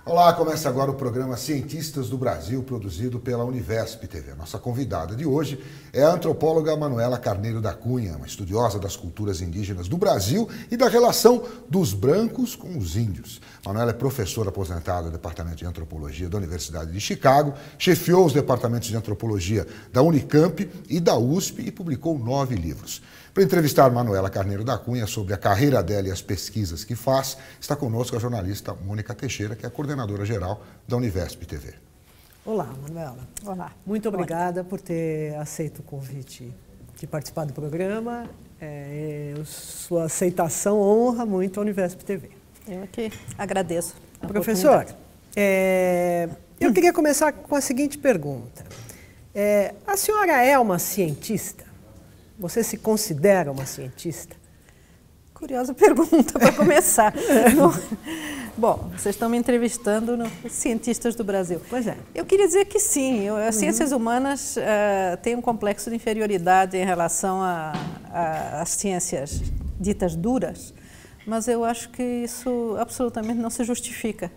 Olá, começa agora o programa Cientistas do Brasil, produzido pela Univesp TV. Nossa convidada de hoje é a antropóloga Manuela Carneiro da Cunha, uma estudiosa das culturas indígenas do Brasil e da relação dos brancos com os índios. Manuela é professora aposentada do Departamento de Antropologia da Universidade de Chicago, chefiou os departamentos de Antropologia da Unicamp e da USP e publicou 9 livros. Para entrevistar Manuela Carneiro da Cunha sobre a carreira dela e as pesquisas que faz, está conosco a jornalista Mônica Teixeira, que é a coordenadora geral da Univesp TV. Olá, Manuela. Olá. Muito obrigada por ter aceito o convite de participar do programa. Sua aceitação honra muito a Univesp TV. Eu que agradeço. Professor, eu queria começar com a seguinte pergunta. A senhora é uma cientista? Você se considera uma cientista? Curiosa pergunta para começar. Bom, vocês estão me entrevistando nos cientistas do Brasil. Pois é. Eu queria dizer que sim, as ciências humanas têm um complexo de inferioridade em relação às ciências ditas duras, mas eu acho que isso absolutamente não se justifica.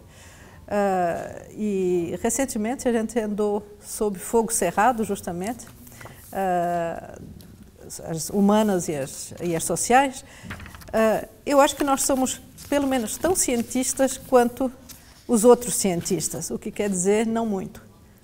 E recentemente a gente andou sob fogo cerrado, justamente, as humanas e as sociais. Eu acho que nós somos, pelo menos, tão cientistas quanto os outros cientistas, o que quer dizer não muito.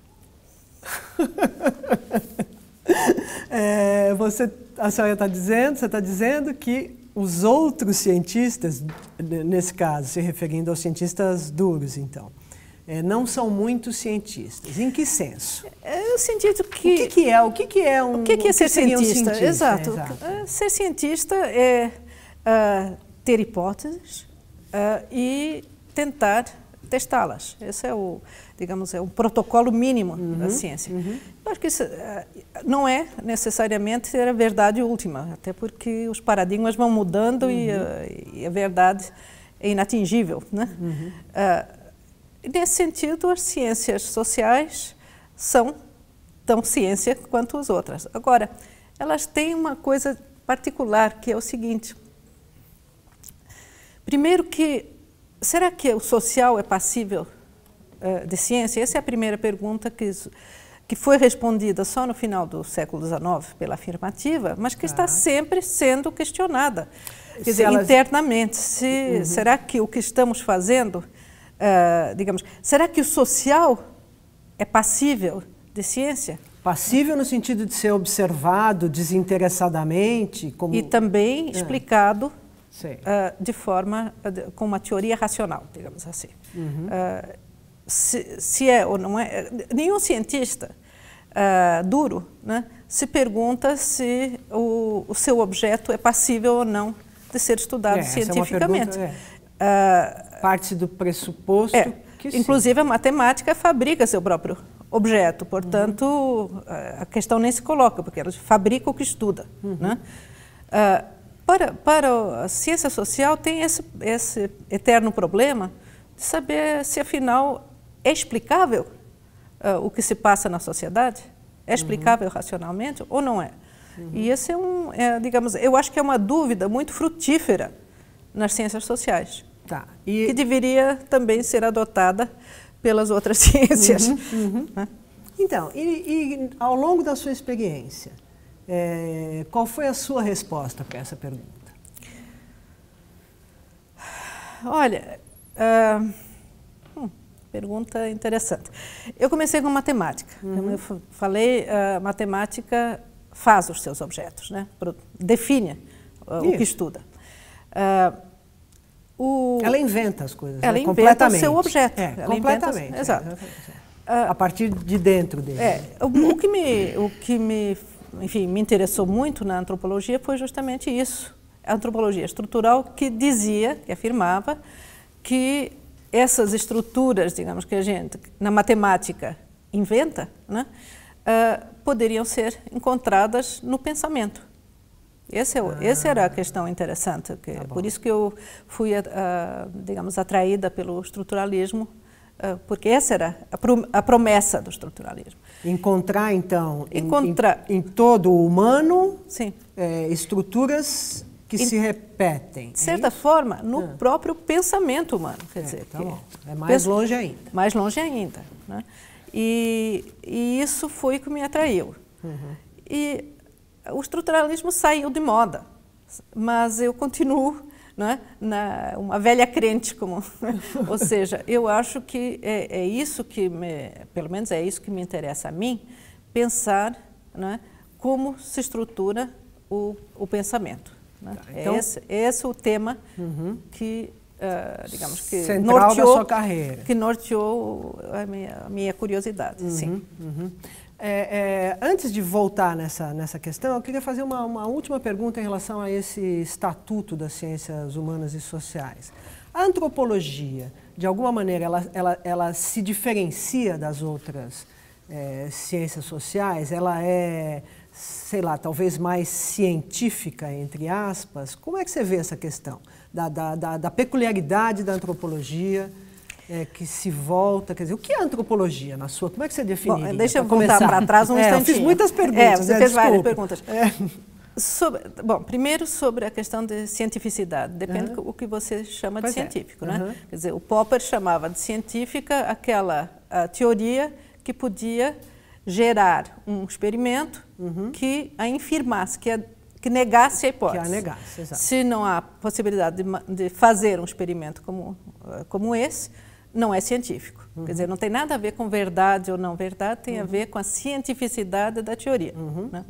A senhora está dizendo que os outros cientistas, nesse caso, se referindo aos cientistas duros, então, não são muito cientistas. Em que senso? Eu senti que... O que é ser cientista? Exato. Ser cientista é ter hipóteses e tentar testá-las. Esse é o protocolo mínimo da ciência. Eu acho que isso não é necessariamente ser a verdade última, até porque os paradigmas vão mudando e a verdade é inatingível, né? Nesse sentido, as ciências sociais são tão ciência quanto as outras. Agora, elas têm uma coisa particular, que é o seguinte. Primeiro será que o social é passível de ciência? Essa é a primeira pergunta que foi respondida só no final do século XIX pela afirmativa, mas que está sempre sendo questionada, quer dizer, internamente. Será que o que estamos fazendo... será que o social é passível de ciência? Passível no sentido de ser observado desinteressadamente? E também explicado de forma, com uma teoria racional, digamos assim. Se é ou não é... Nenhum cientista duro, né, se pergunta se o seu objeto é passível ou não de ser estudado cientificamente. Parte do pressuposto que sim. Inclusive, a matemática fabrica seu próprio objeto, portanto, a questão nem se coloca, porque ela fabrica o que estuda. Né? Para a ciência social, tem esse eterno problema de saber se, afinal, é explicável o que se passa na sociedade? É explicável racionalmente ou não é? E esse eu acho que é uma dúvida muito frutífera nas ciências sociais. Que deveria também ser adotada pelas outras ciências. Né? Então, ao longo da sua experiência, qual foi a sua resposta para essa pergunta? Olha, pergunta interessante. Eu comecei com matemática. Como eu falei, a matemática faz os seus objetos, né? Define o que estuda. Ela inventa as coisas, ela inventa o seu objeto. Completamente. Exato. A partir de dentro dele. O que me interessou muito na antropologia foi justamente isso. A antropologia estrutural que afirmava que essas estruturas, digamos, que a gente, na matemática, inventa, né, poderiam ser encontradas no pensamento. Essa era a questão interessante, por isso que eu fui, digamos, atraída pelo estruturalismo, porque essa era a promessa do estruturalismo. Encontrar, então, em todo o humano, estruturas que se repetem. De certa forma, no próprio pensamento humano. Quer dizer, tá bom. É mais longe ainda. Mais longe ainda. Né? E isso foi o que me atraiu. E o estruturalismo saiu de moda, mas eu continuo, né, uma velha crente, ou seja, eu acho que é isso que pelo menos é isso que me interessa a mim, pensar, né, como se estrutura o pensamento. Né? Tá, então, esse é o tema que, digamos que central norteou, da sua carreira. Que norteou a minha curiosidade, sim. Antes de voltar nessa questão, eu queria fazer uma última pergunta em relação a esse estatuto das ciências humanas e sociais. A antropologia, de alguma maneira, ela se diferencia das outras ciências sociais? Ela é, sei lá, talvez mais científica, entre aspas? Como é que você vê essa questão da peculiaridade da antropologia? Que se volta, quer dizer, o que é antropologia na sua? Como é que você definiria? Bom, deixa eu voltar para trás um instantinho. Eu fiz muitas perguntas. Você fez várias perguntas. Bom, primeiro sobre a questão de cientificidade. Depende do que você chama de científico, né? Quer dizer, o Popper chamava de científica aquela teoria que podia gerar um experimento que a infirmasse, que negasse a hipótese. Que a negasse, exato. Se não há possibilidade de fazer um experimento como esse, não é científico. Quer dizer, não tem nada a ver com verdade ou não verdade, tem a ver com a cientificidade da teoria. Né?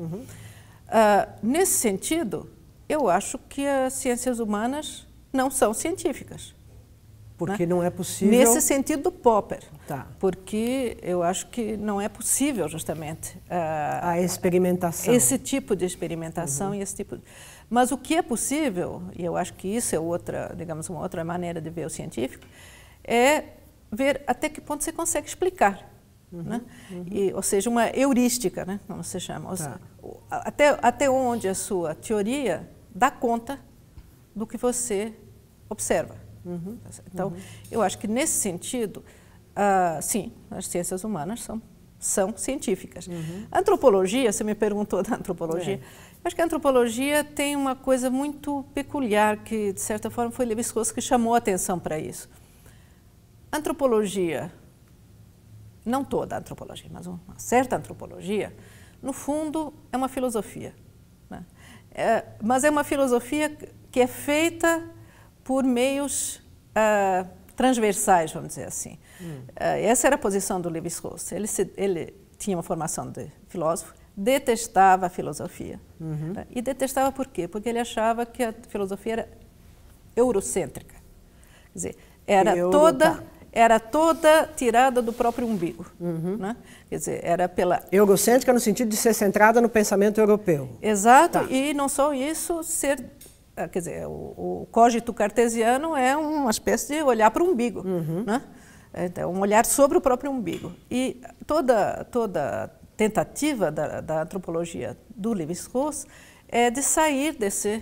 Nesse sentido, eu acho que as ciências humanas não são científicas. Porque não é possível... Nesse sentido do Popper. Tá. Porque eu acho que não é possível, justamente, a experimentação. Esse tipo de experimentação e esse tipo... Mas o que é possível, e eu acho que isso é outra, digamos, uma outra maneira de ver o científico, é ver até que ponto você consegue explicar. Né? Ou seja, uma heurística, né? Como se chama. Tá. Até onde a sua teoria dá conta do que você observa. Então, eu acho que nesse sentido, sim, as ciências humanas são científicas. A antropologia, você me perguntou da antropologia, eu acho que a antropologia tem uma coisa muito peculiar que, de certa forma, foi Lévi-Strauss que chamou a atenção para isso. A antropologia, não toda a antropologia, mas uma certa antropologia, no fundo, é uma filosofia. Né? Mas é uma filosofia que é feita por meios transversais, vamos dizer assim. Essa era a posição do Lévi-Strauss. Ele tinha uma formação de filósofo, detestava a filosofia. Né? E detestava por quê? Porque ele achava que a filosofia era eurocêntrica. Quer dizer, era toda tirada do próprio umbigo. Né? Quer dizer, era pela... Eurocêntrica no sentido de ser centrada no pensamento europeu. Exato, tá. E não só isso, quer dizer, o cogito cartesiano é uma espécie de olhar para o umbigo, né? Então, um olhar sobre o próprio umbigo. E toda tentativa da antropologia do Lévi-Strauss é de sair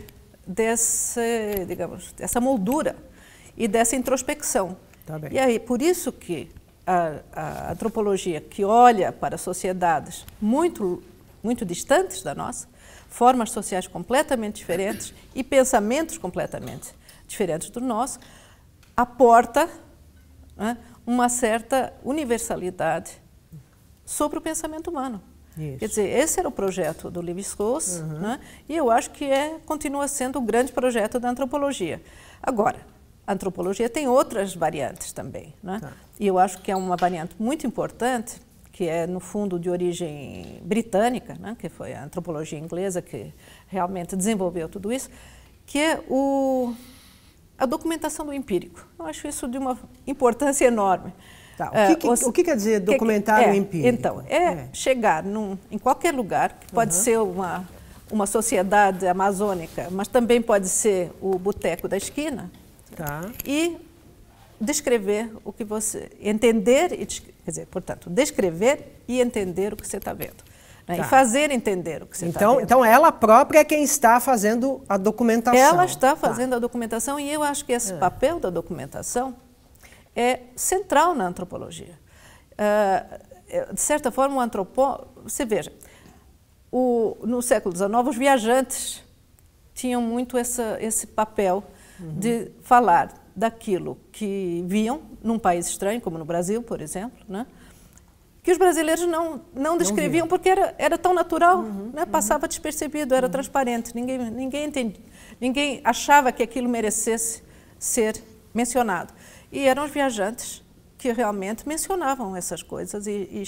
dessa moldura e dessa introspecção. Tá bem. E aí, por isso que a antropologia que olha para sociedades muito, muito distantes da nossa, formas sociais completamente diferentes e pensamentos completamente diferentes do nosso, aporta, né, uma certa universalidade sobre o pensamento humano. Isso. Quer dizer, esse era o projeto do Lévi-Strauss, né, e eu acho que continua sendo o grande projeto da antropologia. Agora, a antropologia tem outras variantes também, né? Tá. E eu acho que é uma variante muito importante, que é, no fundo, de origem britânica, né, que foi a antropologia inglesa que realmente desenvolveu tudo isso, que é a documentação do empírico. Eu acho isso de uma importância enorme. Tá. O que quer dizer documentário empírico? Então, chegar em qualquer lugar, que pode ser uma sociedade amazônica, mas também pode ser o boteco da esquina, tá, e descrever o que você... Entender, quer dizer, portanto, descrever e entender o que você está vendo. Né? Tá. E fazer entender o que você está vendo. Então, ela própria é quem está fazendo a documentação. Ela está fazendo a documentação e eu acho que esse papel da documentação é central na antropologia. De certa forma, o antropólogo... Você veja, no século XIX, os viajantes tinham muito esse papel de falar daquilo que viam num país estranho, como no Brasil, por exemplo, né? Que os brasileiros não descreviam porque era tão natural, né? Passava despercebido, era transparente, ninguém entendia, ninguém achava que aquilo merecesse ser mencionado. E eram os viajantes que realmente mencionavam essas coisas e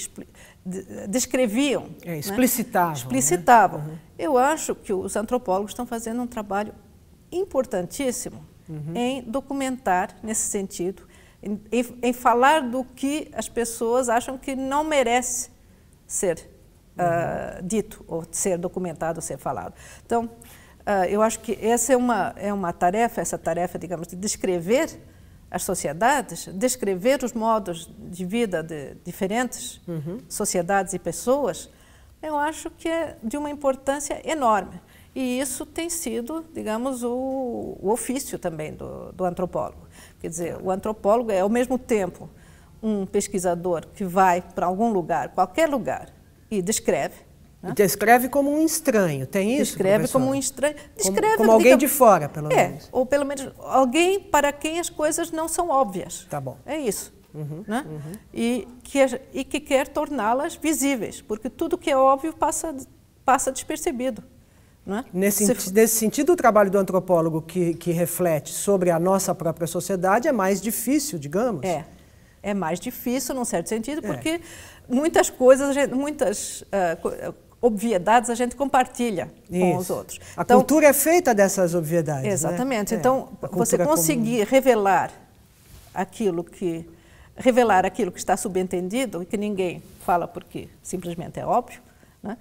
descreviam. Explicitavam. Né? Explicitavam. Né? Eu acho que os antropólogos estão fazendo um trabalho importantíssimo em documentar nesse sentido, em falar do que as pessoas acham que não merece ser dito, ou ser documentado, ou ser falado. Então, eu acho que essa é uma tarefa, digamos, de descrever as sociedades, descrever os modos de vida de diferentes sociedades e pessoas, eu acho que é de uma importância enorme. E isso tem sido, digamos, o ofício também do antropólogo. Quer dizer, o antropólogo é, ao mesmo tempo, um pesquisador que vai para algum lugar, qualquer lugar, e descreve. Né? Descreve como um estranho, tem isso? Descreve professora? como um estranho. Descreve, como alguém de fora, pelo menos. Ou pelo menos alguém para quem as coisas não são óbvias. Tá bom. É isso. Né? E que quer torná-las visíveis, porque tudo que é óbvio passa despercebido. Não é? Nesse sentido, o trabalho do antropólogo que reflete sobre a nossa própria sociedade é mais difícil, digamos? É mais difícil, num certo sentido, porque muitas coisas, muitas obviedades a gente compartilha com os outros. A cultura é feita dessas obviedades. Exatamente. Né? Então, você conseguir revelar aquilo que está subentendido e que ninguém fala porque simplesmente é óbvio, né?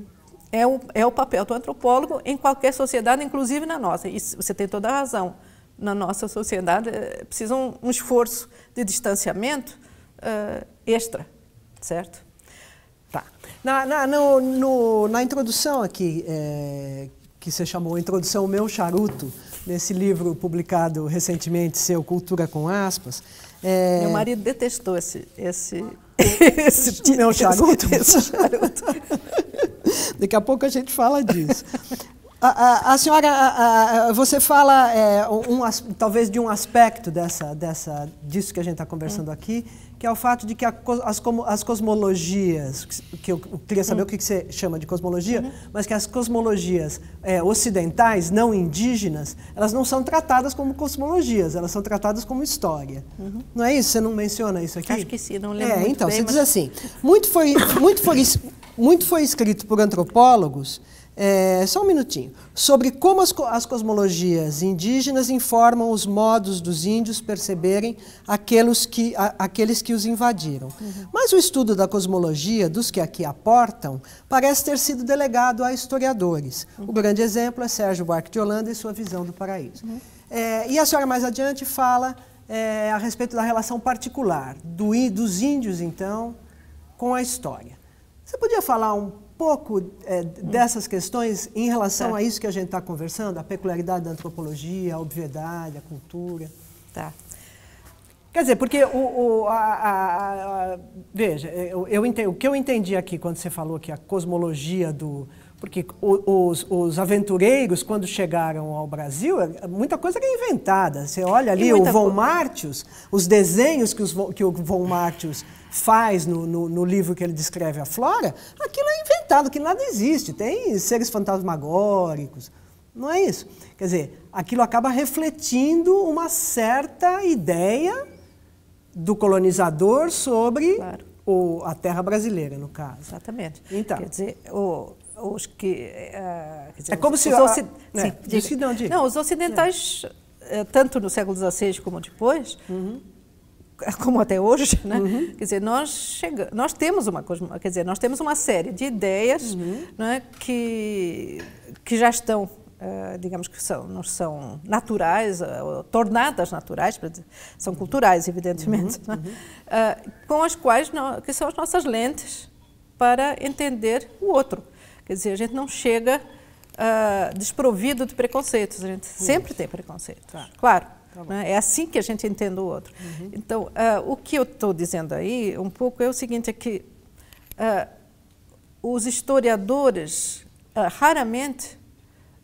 É o papel do antropólogo em qualquer sociedade, inclusive na nossa. E você tem toda a razão. Na nossa sociedade precisa um esforço de distanciamento extra, certo? Tá. Na introdução aqui, que você chamou Introdução Meu Charuto, nesse livro publicado recentemente, seu Cultura com Aspas... Meu marido detestou esse meu charuto? Esse charuto. Daqui a pouco a gente fala disso. A senhora, você fala talvez de um aspecto disso que a gente está conversando aqui, que é o fato de que as cosmologias, que eu queria saber o que você chama de cosmologia, mas que as cosmologias ocidentais, não indígenas, elas não são tratadas como cosmologias, elas são tratadas como história. Não é isso? Você não menciona isso aqui? Acho que sim, não lembro muito então, bem, você diz assim, muito foi escrito por antropólogos, só um minutinho, sobre como as cosmologias indígenas informam os modos dos índios perceberem aqueles que os invadiram. Mas o estudo da cosmologia, dos que aqui aportam, parece ter sido delegado a historiadores. O grande exemplo é Sérgio Buarque de Holanda e sua visão do paraíso. E a senhora mais adiante fala a respeito da relação particular dos índios, então, com a história. Você podia falar um pouco dessas questões em relação a isso que a gente está conversando, a peculiaridade da antropologia, a obviedade, a cultura? Tá. Quer dizer, porque veja, o que eu entendi aqui quando você falou que a cosmologia do... Porque os aventureiros, quando chegaram ao Brasil, muita coisa era inventada. Você olha ali o von Martius, os desenhos que o von Martius faz no livro que ele descreve a flora, aquilo é inventado, que nada existe. Tem seres fantasmagóricos, não é isso? Quer dizer, aquilo acaba refletindo uma certa ideia do colonizador sobre a terra brasileira, no caso. Exatamente. Então, quer dizer, os que... é como se... os ocidentais, tanto no século XVI como depois, como até hoje, né? Quer dizer, nós temos uma série de ideias, né, que já estão, digamos que são naturais, tornadas naturais, são culturais, evidentemente, né? Com as quais que são as nossas lentes para entender o outro. Quer dizer, a gente não chega desprovido de preconceitos, a gente sempre tem preconceitos, claro. Né? É assim que a gente entende o outro. Então, o que eu estou dizendo aí, um pouco, é o seguinte, é que os historiadores raramente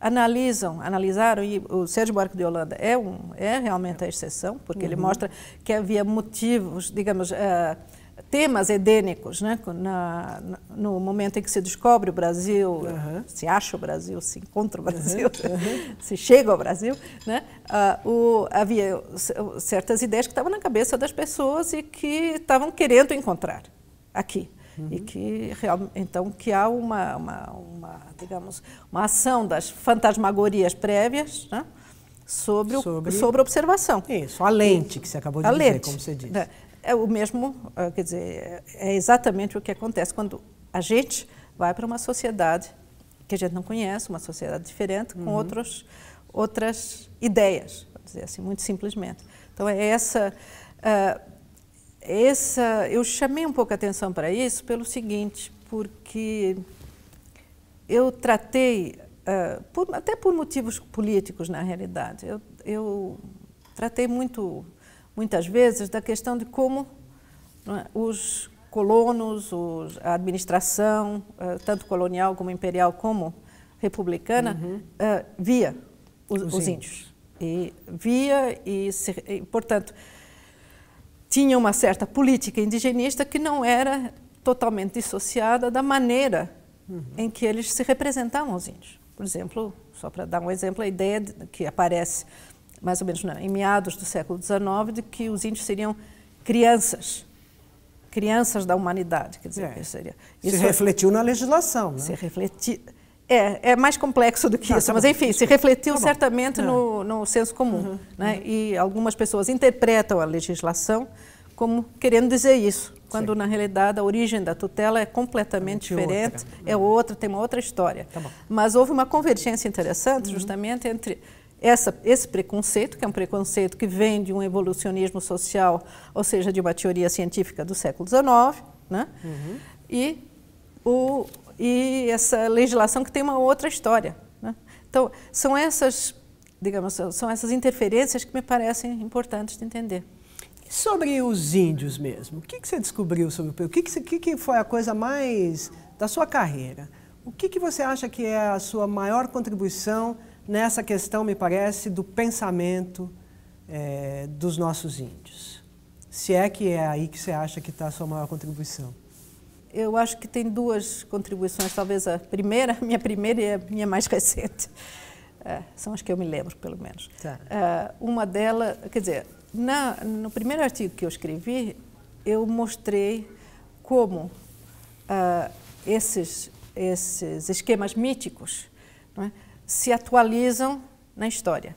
analisaram, e o Sérgio Buarque de Holanda é realmente a exceção, porque ele mostra que havia motivos, digamos, temas edênicos, né? No momento em que se descobre o Brasil, se acha o Brasil, se encontra o Brasil, se chega ao Brasil, né? Havia certas ideias que estavam na cabeça das pessoas e que estavam querendo encontrar aqui. E que então que há digamos, uma ação das fantasmagorias prévias, né? sobre a observação. Isso, a lente que você acabou de dizer, lente, como você disse. É o mesmo, quer dizer, é exatamente o que acontece quando a gente vai para uma sociedade que a gente não conhece, uma sociedade diferente, com outras ideias, vou dizer assim, muito simplesmente. Então, eu chamei um pouco a atenção para isso pelo seguinte, porque eu tratei, até por motivos políticos, na realidade, eu tratei muitas vezes da questão de como os colonos, a administração, tanto colonial como imperial como republicana, via os índios. E portanto, tinha uma certa política indigenista que não era totalmente dissociada da maneira em que eles se representavam os índios. Por exemplo, só para dar um exemplo, a ideia que aparece mais ou menos em meados do século XIX, de que os índios seriam crianças da humanidade. Quer dizer, se refletiu na legislação, né? Se refletiu. É mais complexo do que isso, mas enfim, se refletiu certamente no senso comum. Né? E algumas pessoas interpretam a legislação como querendo dizer isso, quando na realidade a origem da tutela é completamente diferente, tem uma outra história. Mas houve uma convergência interessante justamente entre esse preconceito, que é um preconceito que vem de um evolucionismo social, ou seja, de uma teoria científica do século XIX, né? E essa legislação que tem uma outra história, né? Então, são essas interferências que me parecem importantes de entender. Sobre os índios mesmo, o que você descobriu sobre o Peru? O que foi a coisa mais da sua carreira? O que você acha que é a sua maior contribuição nessa questão, me parece, do pensamento dos nossos índios? Se é que é aí que você acha que está a sua maior contribuição. Eu acho que tem duas contribuições, talvez minha primeira e a minha mais recente. São as que eu me lembro, pelo menos. Uma delas, quer dizer, no primeiro artigo que eu escrevi, eu mostrei como esses esquemas míticos, não é, se atualizam na história.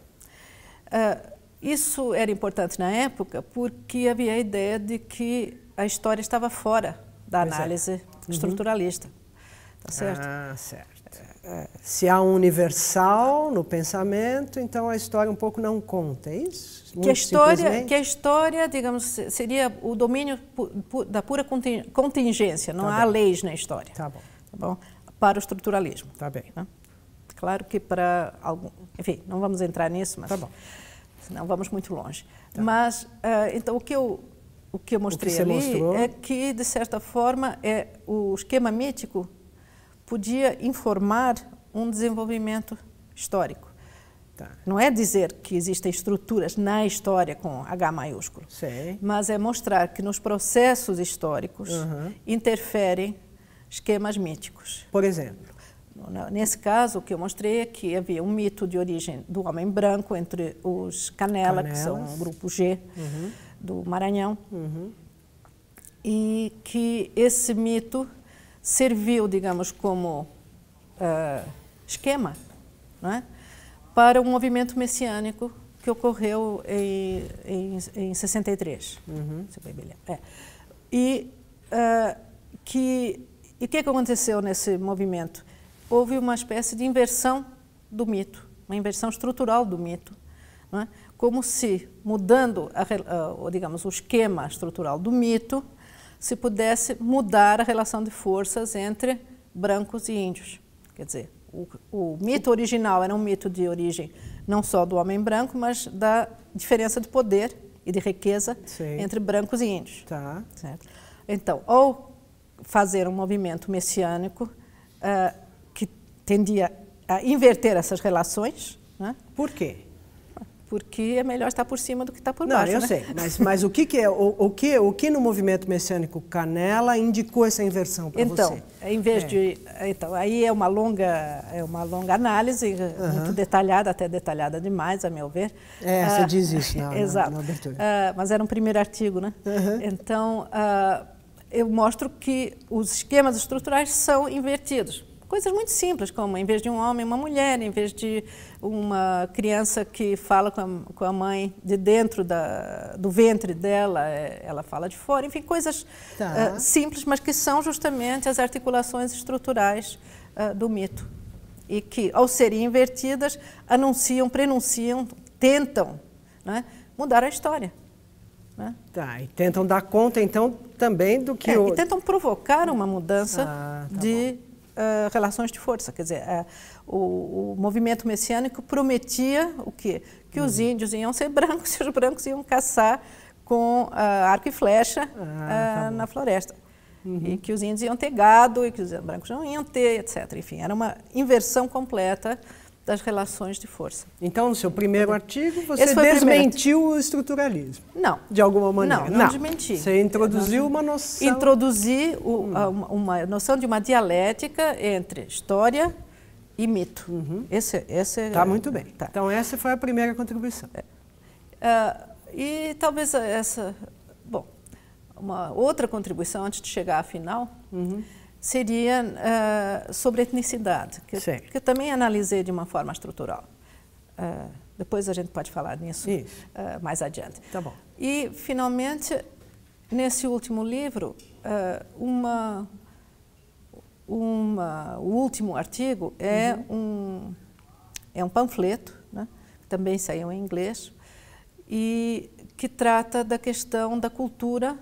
Isso era importante na época porque havia a ideia de que a história estava fora da análise estruturalista. Tá certo? Certo. Se há um universal no pensamento, então a história um pouco não conta, é isso? Que a história, digamos, seria o domínio da pura contingência, não há leis na história. Tá bom. Tá bom? Para o estruturalismo. Tá bem. Né? Claro que para algum... Enfim, não vamos entrar nisso, mas... Tá bom. Senão vamos muito longe. Tá. Mas, então, o que eu mostrei ali é que, de certa forma, o esquema mítico podia informar um desenvolvimento histórico. Tá. Não é dizer que existem estruturas na história com H maiúsculo, mas é mostrar que nos processos históricos interferem esquemas míticos. Por exemplo? Nesse caso, o que eu mostrei é que havia um mito de origem do homem branco entre os Canela, que são o grupo G do Maranhão, e que esse mito serviu, digamos, como esquema, não é? Para um movimento messiânico que ocorreu em 63. Se bem me lembro. E o que aconteceu nesse movimento? Houve uma espécie de inversão do mito, uma inversão estrutural do mito, não é? Como se, mudando digamos, o esquema estrutural do mito, se pudesse mudar a relação de forças entre brancos e índios. Quer dizer, o mito original era um mito de origem não só do homem branco, mas da diferença de poder e de riqueza entre brancos e índios. Tá. Certo? Então, ao fazer um movimento messiânico que tendia inverter essas relações, né? Por quê? Porque é melhor estar por cima do que estar por Não, baixo. eu né? sei, mas o que é o que no movimento messiânico Canela indicou essa inversão para você? Em vez de, então, aí é uma longa análise, muito detalhada, até detalhada demais, a meu ver. Você diz isso na abertura. Mas era um primeiro artigo, né? Então, eu mostro que os esquemas estruturais são invertidos. Coisas muito simples, como em vez de um homem, uma mulher, em vez de uma criança que fala com a mãe de dentro do ventre dela, ela fala de fora, enfim, coisas simples, mas que são justamente as articulações estruturais do mito. E que, ao serem invertidas, anunciam, prenunciam, tentam, né, mudar a história. Né? E tentam dar conta, então, também do que... E tentam provocar uma mudança de... relações de força, quer dizer, o movimento messiânico prometia o quê? Que os índios iam ser brancos e os brancos iam caçar com arco e flecha na floresta. E que os índios iam ter gado e que os brancos não iam ter, etc. Enfim, era uma inversão completa das relações de força. Então, no seu primeiro artigo, você desmentiu o estruturalismo? Não. De alguma maneira? Não desmenti. Você introduziu uma noção... Introduzi uma noção de uma dialética entre história e mito. Esse Está muito bem. Tá. Então, essa foi a primeira contribuição. E talvez essa... Bom, uma outra contribuição, antes de chegar à final... seria sobre etnicidade, que eu também analisei de uma forma estrutural. Depois a gente pode falar nisso mais adiante. Tá bom. E, finalmente, nesse último livro, o último artigo é um panfleto, né, que também saiu em inglês, e que trata da questão da cultura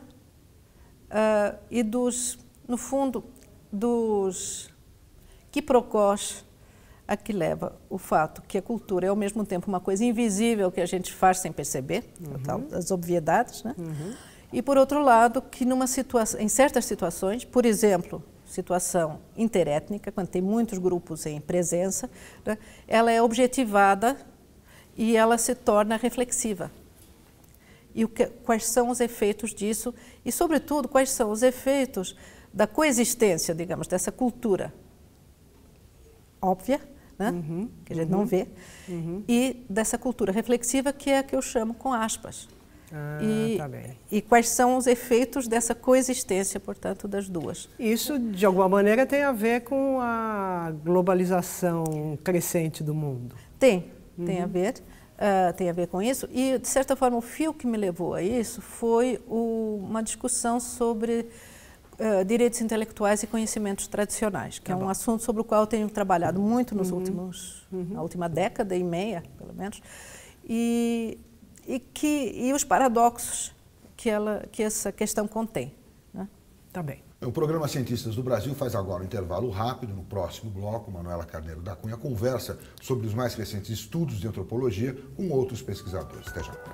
e no fundo, dos quiprocós a que leva o fato que a cultura é ao mesmo tempo uma coisa invisível que a gente faz sem perceber, as obviedades, né? E por outro lado que em certas situações, por exemplo, situação interétnica, quando tem muitos grupos em presença, né, ela é objetivada e ela se torna reflexiva. E quais são os efeitos disso e, sobretudo, quais são os efeitos da coexistência, digamos, dessa cultura óbvia, né? Que a gente não vê, e dessa cultura reflexiva, que é a que eu chamo com aspas. E quais são os efeitos dessa coexistência, portanto, das duas. Isso, de alguma maneira, tem a ver com a globalização crescente do mundo. Tem a ver. Tem a ver com isso. E, de certa forma, o fio que me levou a isso foi uma discussão sobre direitos intelectuais e conhecimentos tradicionais, que é um assunto sobre o qual eu tenho trabalhado muito nos na última década e meia, pelo menos, e os paradoxos que essa questão contém. Né? Tá bem. O programa Cientistas do Brasil faz agora um intervalo rápido. No próximo bloco, Manuela Carneiro da Cunha conversa sobre os mais recentes estudos de antropologia com outros pesquisadores. Até já.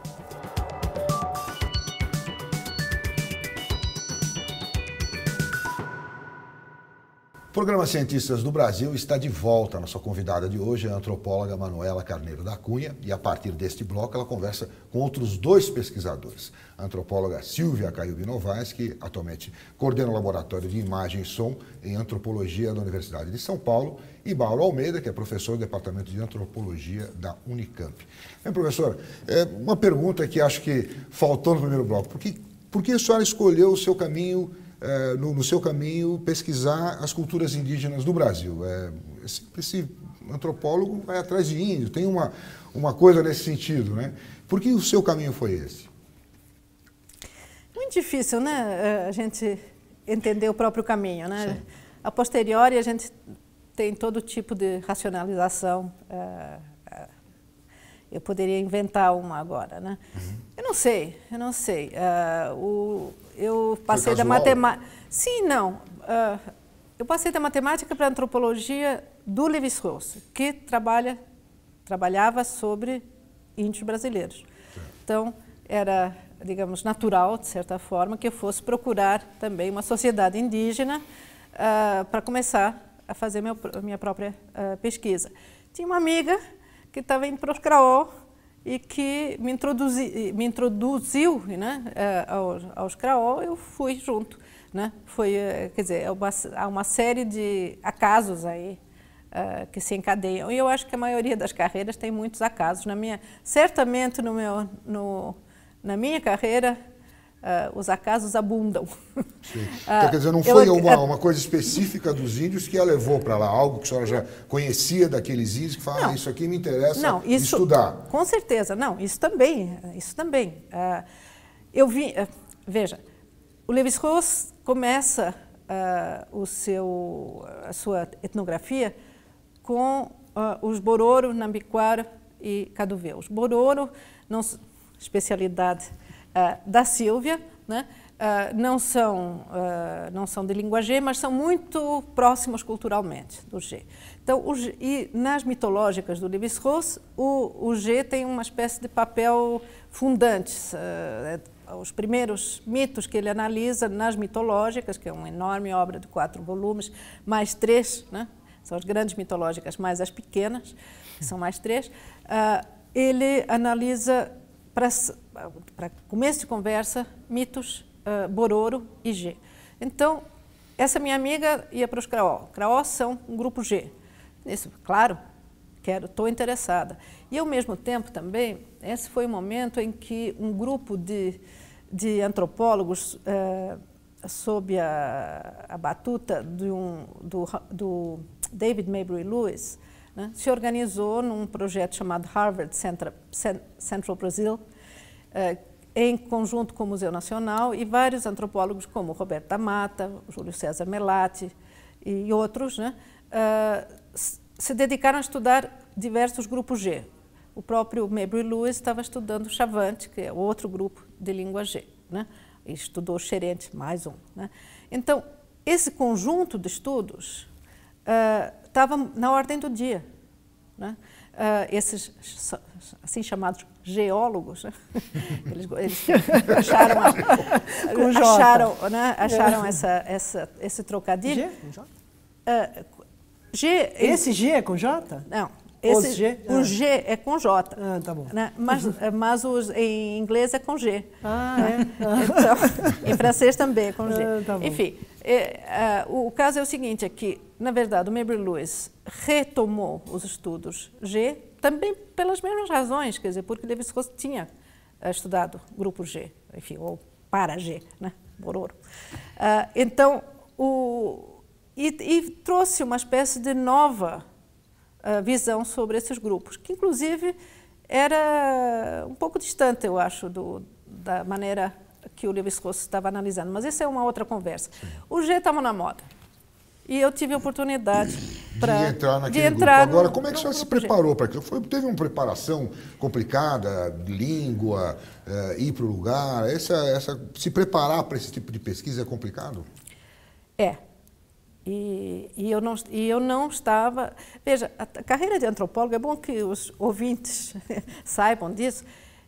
O programa Cientistas do Brasil está de volta. A nossa convidada de hoje é a antropóloga Manuela Carneiro da Cunha e a partir deste bloco ela conversa com outros dois pesquisadores. A antropóloga Silvia Caiubi Novaes, que atualmente coordena o Laboratório de Imagem e Som em Antropologia da Universidade de São Paulo, e Mauro Almeida, que é professor do Departamento de Antropologia da Unicamp. Bem, professor, uma pergunta que acho que faltou no primeiro bloco. Por que a senhora escolheu o seu caminho, no seu caminho, pesquisar as culturas indígenas do Brasil? Esse antropólogo vai atrás de índio, tem uma coisa nesse sentido, né? Por que o seu caminho foi esse? Muito difícil, né? A gente entender o próprio caminho, né? Sim. A posteriori, a gente tem todo tipo de racionalização. Eu poderia inventar uma agora, né? Eu não sei. Eu passei da matemática... Sim, não. Eu passei da matemática para a antropologia do Lévi-Strauss, que trabalhava sobre índios brasileiros. Então, era, digamos, natural, de certa forma, que eu fosse procurar também uma sociedade indígena para começar a fazer minha própria pesquisa. Tinha uma amiga que estava indo para os CRAO e que me introduziu, né, aos CRAO, eu fui junto. Né? Quer dizer, há uma série de acasos aí que se encadeiam. E eu acho que a maioria das carreiras tem muitos acasos. Certamente na minha carreira, os acasos abundam. Sim. Então, quer dizer, não foi uma coisa específica dos índios que a levou para lá, algo que a senhora já conhecia daqueles índios, que fala, isso aqui me interessa estudar. Com certeza, não, isso também. Veja, o Lévi-Strauss começa a sua etnografia com os Bororo, Nambiquara e Caduvê. Os Bororo, especialidade da Sílvia, né? Não são de língua G, mas são muito próximos culturalmente do G. Então, e nas mitológicas do Lévi-Strauss, o G tem uma espécie de papel fundante. Os primeiros mitos que ele analisa nas mitológicas, que é uma enorme obra de 4 volumes, mais 3, né? São as grandes mitológicas, mais as pequenas, que são mais 3, ele analisa, para começo de conversa, mitos Bororo e G. Então, essa minha amiga ia para os CRAO. CRAO são um grupo G. Isso, claro, estou interessada. E, ao mesmo tempo, também, esse foi o momento em que um grupo de antropólogos, sob a batuta do David Maybury Lewis, né, se organizou num projeto chamado Harvard Central Brazil, em conjunto com o Museu Nacional, e vários antropólogos como Roberto da Mata, Júlio César Melati e outros, né, se dedicaram a estudar diversos grupos G. O próprio Maybury Lewis estava estudando o Chavante, que é outro grupo de língua G, né, e estudou o Xerente, mais um. Né. Então, esse conjunto de estudos estava na ordem do dia. Né? Esses assim chamados geólogos, né? eles acharam esse trocadilho. G? Esse G é com J? Não. O G é com J. Tá bom. Né? Mas em inglês é com G. Né? Então, em francês também é com G. Tá bom. Enfim, o caso é o seguinte, é que, na verdade, o Maybury Lewis retomou os estudos G, também pelas mesmas razões, quer dizer, porque Lévi-Strauss tinha estudado grupo G, enfim, ou para G, né? Bororo. Então, e trouxe uma espécie de nova visão sobre esses grupos, que inclusive era um pouco distante, eu acho, da maneira que o Lévi-Strauss estava analisando, mas essa é uma outra conversa. O G estava na moda e eu tive a oportunidade de entrar grupo. Agora, como é que a senhora se preparou para aquilo? Teve uma preparação complicada, língua, ir para o lugar? Se preparar para esse tipo de pesquisa é complicado? E eu não estava... Veja, a carreira de antropólogo, é bom que os ouvintes saibam disso,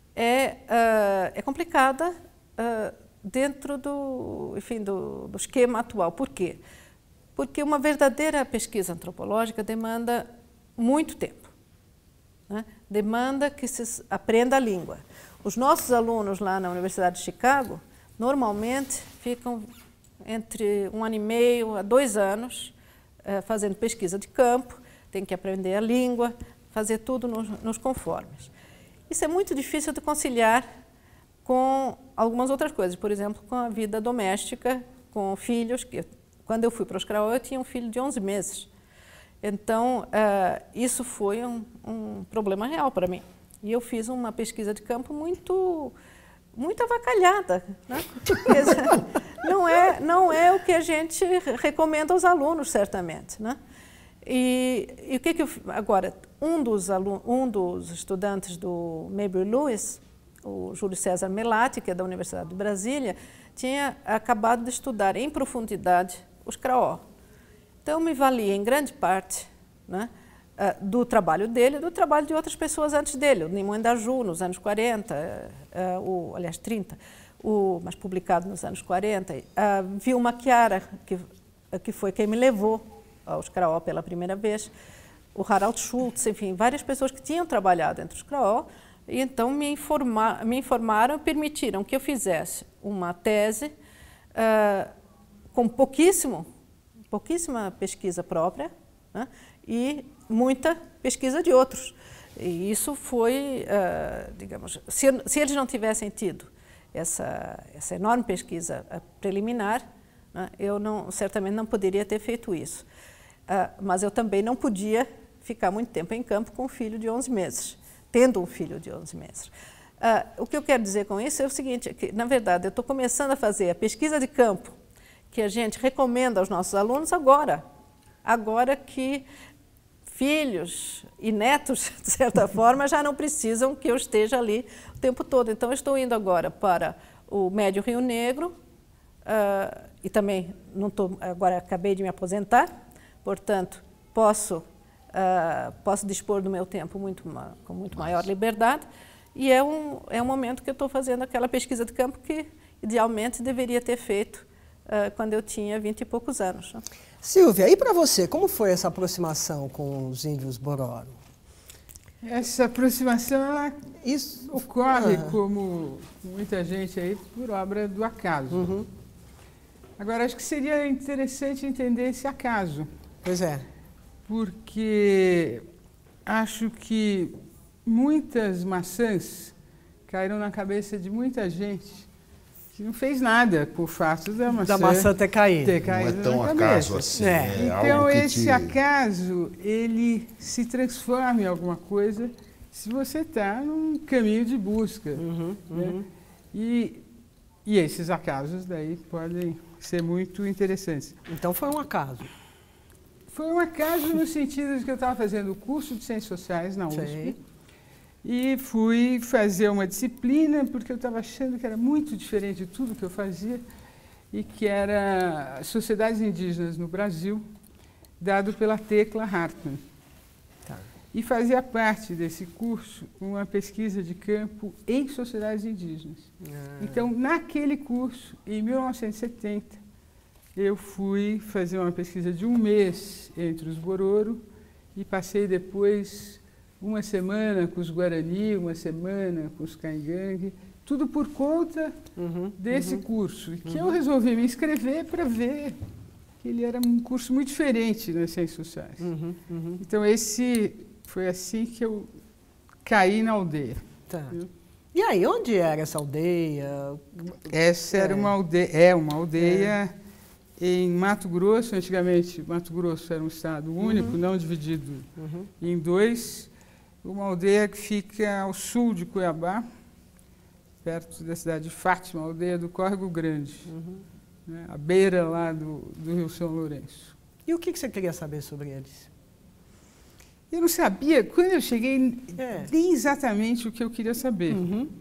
é complicada dentro do esquema atual. Por quê? Porque uma verdadeira pesquisa antropológica demanda muito tempo, né? Demanda que se aprenda a língua. Os nossos alunos lá na Universidade de Chicago, normalmente ficam entre 1 ano e meio a 2 anos fazendo pesquisa de campo, tem que aprender a língua, fazer tudo nos conformes. Isso é muito difícil de conciliar com algumas outras coisas, por exemplo, com a vida doméstica, com filhos. Quando eu fui para os CRAO, eu tinha um filho de 11 meses. Então, isso foi um problema real para mim. E eu fiz uma pesquisa de campo muito avacalhada, né? Não é o que a gente recomenda aos alunos, certamente, né? E o que eu fiz? Agora, um dos estudantes do Maybury Lewis, o Júlio César Melati, que é da Universidade de Brasília, tinha acabado de estudar em profundidade os CRAO. Então, eu me vali em grande parte, né, do trabalho dele e do trabalho de outras pessoas antes dele. O Nimon Daju, nos anos 40, aliás, 30, mas publicado nos anos 40. Vilma Chiara, que foi quem me levou aos CRAO pela primeira vez, o Harald Schultz, enfim, várias pessoas que tinham trabalhado entre os CRAO, e então me informaram e permitiram que eu fizesse uma tese com pouquíssima pesquisa própria, né, e muita pesquisa de outros. E isso foi, digamos, se eles não tivessem tido essa enorme pesquisa preliminar, né, eu certamente não poderia ter feito isso. Mas eu também não podia ficar muito tempo em campo com um filho de 11 meses, tendo um filho de 11 meses. O que eu quero dizer com isso é o seguinte, que, na verdade, eu estou começando a fazer a pesquisa de campo que a gente recomenda aos nossos alunos agora que filhos e netos, de certa forma, já não precisam que eu esteja ali o tempo todo. Então, eu estou indo agora para o Médio Rio Negro, e também agora acabei de me aposentar, portanto, posso dispor do meu tempo com muito maior liberdade, e é um momento que eu estou fazendo aquela pesquisa de campo que, idealmente, deveria ter feito quando eu tinha 20 e poucos anos. Silvia, e para você, como foi essa aproximação com os índios Bororo? Essa aproximação ocorre, como muita gente aí, por obra do acaso. Uhum. Agora, acho que seria interessante entender esse acaso. Pois é. Porque acho que muitas maçãs caíram na cabeça de muita gente que não fez nada por fato da maçã ter caído. Não é tão acaso assim. Então, esse acaso, ele se transforma em alguma coisa se você está num caminho de busca. Né? E esses acasos daí podem ser muito interessantes. Então, foi um acaso. Foi um acaso no sentido de que eu estava fazendo o curso de Ciências Sociais na USP. Sei. E fui fazer uma disciplina porque eu estava achando que era muito diferente de tudo que eu fazia e que era Sociedades Indígenas no Brasil, dado pela Tecla Hartmann. Tá. E fazia parte desse curso uma pesquisa de campo em sociedades indígenas. Então, naquele curso, em 1970, eu fui fazer uma pesquisa de 1 mês entre os Bororo e passei depois uma semana com os Guarani, uma semana com os Caingangue, tudo por conta desse curso. E que eu resolvi me inscrever para ver que ele era um curso muito diferente nas Ciências Sociais. Então, foi assim que eu caí na aldeia. Tá. E aí, onde era essa aldeia? Essa era uma aldeia em Mato Grosso. Antigamente, Mato Grosso era um estado único, não dividido em 2. Uma aldeia que fica ao sul de Cuiabá, perto da cidade de Fátima, aldeia do Córrego Grande, né, à beira lá do Rio São Lourenço. E o que você queria saber sobre eles? Eu não sabia, quando eu cheguei, nem exatamente o que eu queria saber.